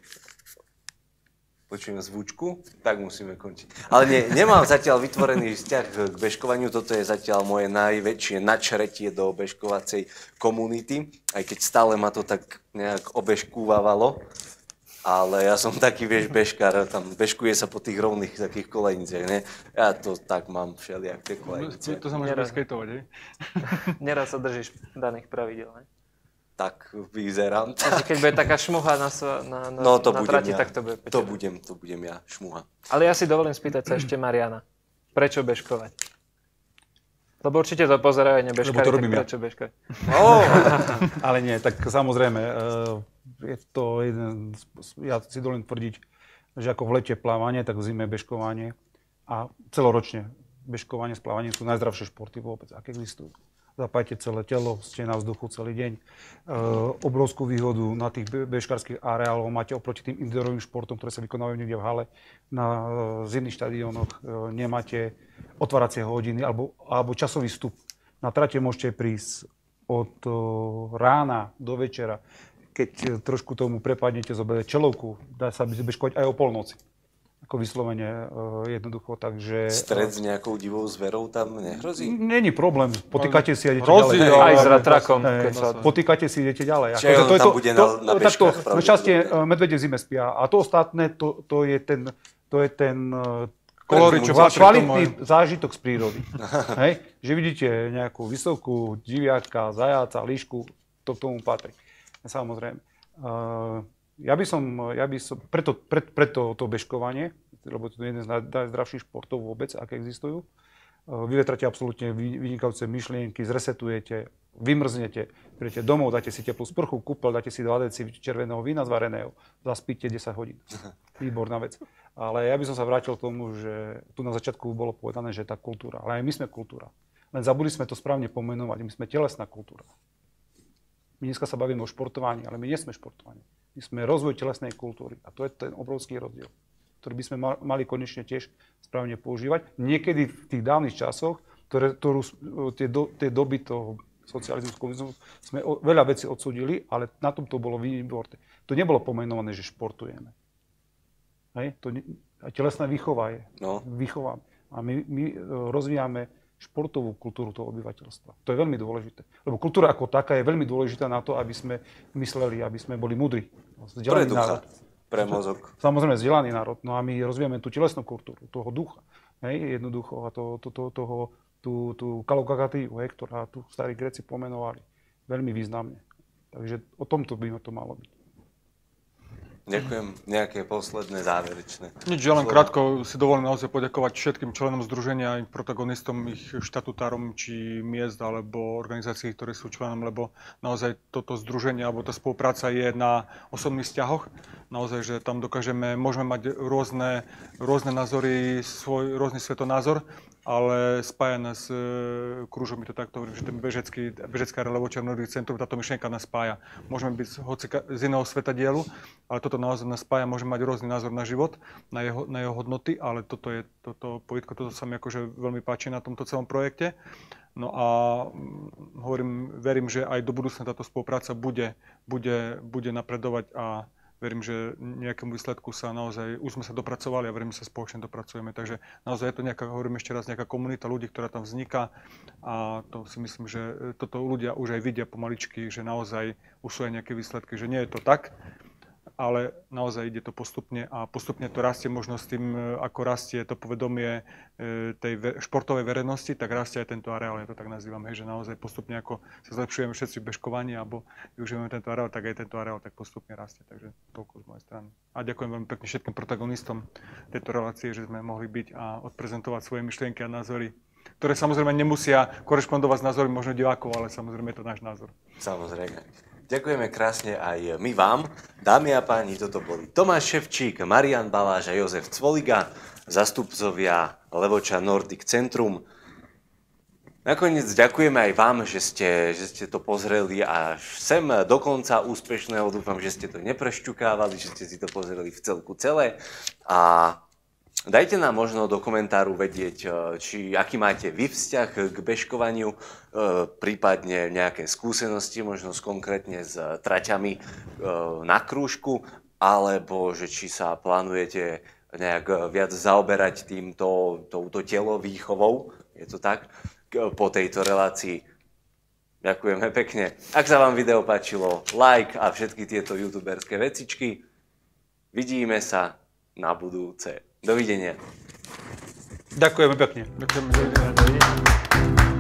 Počujeme zvučku? Tak musíme končiť. Ale nie, nemám zatiaľ vytvorený vzťah k bežkovaniu. Toto je zatiaľ moje najväčšie načretie do bežkovacej komunity. Aj keď stále ma to tak nejak obežkúvavalo. Ale ja som taký, vieš, bežkár, tam bežkuje sa po tých rovných takých kolejniciach, ne? Ja to tak mám všelijak, tie kolejnice. To, to sa môže skejtovať, hej? Neraz sa držíš daných pravidel, ne? Tak vyzerám. Takže keď bude taká šmuha na, na, na, no, to na budem trati, ja. tak to bude To budem, to budem ja, šmuha. Ale ja si dovolím spýtať sa ešte Mariana. Prečo bežkovať? Lebo určite to pozerajú aj nebežkári, tak ja. prečo bežkovať? Oh. Ale nie, tak samozrejme, je to jeden, ja si dovolím tvrdiť, že ako v lete plávanie, tak v zime bežkovanie a celoročne bežkovanie s plávaním sú najzdravšie športy vôbec, aké existujú. Zapájte celé telo, ste na vzduchu celý deň. E, obrovskú výhodu na tých bežkárskych areáloch máte oproti tým indoorovým športom, ktoré sa vykonávajú niekde v hale. Na e, zimných štadiónoch e, nemáte otváracie hodiny alebo, alebo časový vstup. Na trate môžete prísť od e, rána do večera. Keď trošku tomu prepadnete, zoberete čelovku, dá sa bežkovať aj o polnoci. Ako vyslovene uh, jednoducho, takže... Stred s nejakou divou zverou tam nehrozí? Není problém, potýkate si a idete Hrozí, ďalej. Aj s ratrakom. Potýkate si, idete ďalej. Čiže on tam bude na, na bežkách, pravdepodobne. Našťastie medvede v zime spia a to ostatné, to, to je ten, to je ten Kolory, čo patrí kvalitný tomu. zážitok z prírody. Hej? Že vidíte nejakú vysokú diviatka, zajaca, líšku, to k tomu patrí. Samozrejme. Uh, Ja by som, ja by som preto, pre, preto to bežkovanie, lebo to je jeden z najzdravších športov vôbec, aké existujú. Vyvetrate absolútne vynikajúce myšlienky, zresetujete, vymrznete, prídete domov, dáte si teplú sprchu, kúpeľ, dáte si dva deci červeného vína zvareného, zaspíte desať hodín. Výborná vec. Ale ja by som sa vrátil k tomu, že tu na začiatku bolo povedané, že je tá kultúra. Ale aj my sme kultúra. Len zabudli sme to správne pomenovať. My sme telesná kultúra. My dneska sa bavíme o športovaní, ale my nie sme športovanie. My sme rozvoj telesnej kultúry. A to je ten obrovský rozdiel, ktorý by sme mali konečne tiež správne používať. Niekedy v tých dávnych časoch, ktoré, ktorú, tie, do, tie doby toho socializmu, komunizmu, sme o, veľa vecí odsúdili, ale na tom to bolo výborné. To nebolo pomenované, že športujeme. Hej? To ne, telesná výchova je. No. Výchova. A my, my rozvíjame športovú kultúru toho obyvateľstva. To je veľmi dôležité. Lebo kultúra ako taká je veľmi dôležitá na to, aby sme mysleli, aby sme boli múdri. Pre ducha, pre mozog. Samozrejme vzdelaný národ. No a my rozvíjame tú telesnú kultúru, toho ducha. Hej, jednoducho. A to, to, to, toho, tú, tú kalokagatívu, hej, ktorá tu starí Gréci pomenovali veľmi významne. Takže o tomto by to malo byť. Ďakujem. Nejaké posledné, záverečné. Nič, ja len krátko si dovolím naozaj poďakovať všetkým členom združenia, aj protagonistom ich štatutárom, či miest, alebo organizácií, ktoré sú členom, lebo naozaj toto združenie, alebo tá spolupráca je na osobných vzťahoch. Naozaj, že tam dokážeme, môžeme mať rôzne, rôzne názory, svoj rôzny svetonázor, ale spája nás, e, Kružom mi to takto hovorím, že ten bežecký, bežecká Levoča Nordic Centrum, táto myšlienka nás spája. Môžeme byť hoci z iného sveta dielu, ale toto naozaj nás spája, môžeme mať rôzny názor na život, na jeho, na jeho hodnoty, ale toto je, toto pojitko, toto sa mi akože veľmi páči na tomto celom projekte. No a hovorím, verím, že aj do budúcna táto spolupráca bude, bude, bude napredovať a verím, že nejakému výsledku sa naozaj, už sme sa dopracovali a verím, že sa spoločne dopracujeme. Takže naozaj je to nejaká, hovorím ešte raz, nejaká komunita ľudí, ktorá tam vzniká a to si myslím, že toto ľudia už aj vidia pomaličky, že naozaj už sú aj nejaké výsledky, že nie je to tak, ale naozaj ide to postupne a postupne to rastie možno s tým, ako rastie to povedomie tej športovej verejnosti, tak rastie aj tento areál, ja to tak nazývam, hej, že naozaj postupne ako sa zlepšujeme všetci v bežkovaní alebo využívame tento areál, tak aj tento areál tak postupne rastie, takže toľko z mojej strany. A ďakujem veľmi pekne všetkým protagonistom tejto relácie, že sme mohli byť a odprezentovať svoje myšlienky a názory, ktoré samozrejme nemusia korešpondovať s názorom možno divákov, ale samozrejme je to náš názor. Samozrejme. Ďakujeme krásne aj my vám. Dámy a páni, toto boli Tomáš Ševčík, Marian Baláž a Jozef Cvoliga, zastupcovia Levoča Nordic Centrum. Nakoniec ďakujeme aj vám, že ste, že ste to pozreli až sem do konca úspešného. Dúfam, že ste to neprešťukávali, že ste si to pozreli v celku celé. A dajte nám možno do komentáru vedieť, či aký máte vy vzťah k bežkovaniu, prípadne nejaké skúsenosti, možno konkrétne s traťami na krúžku, alebo že či sa plánujete nejak viac zaoberať týmto, touto telovýchovou, je to tak, po tejto relácii. Ďakujeme pekne. Ak sa vám video páčilo, like a všetky tieto youtuberské vecičky. Vidíme sa na budúce. Dovidenia. Ďakujeme pekne. Ďakujeme. Dovidenia.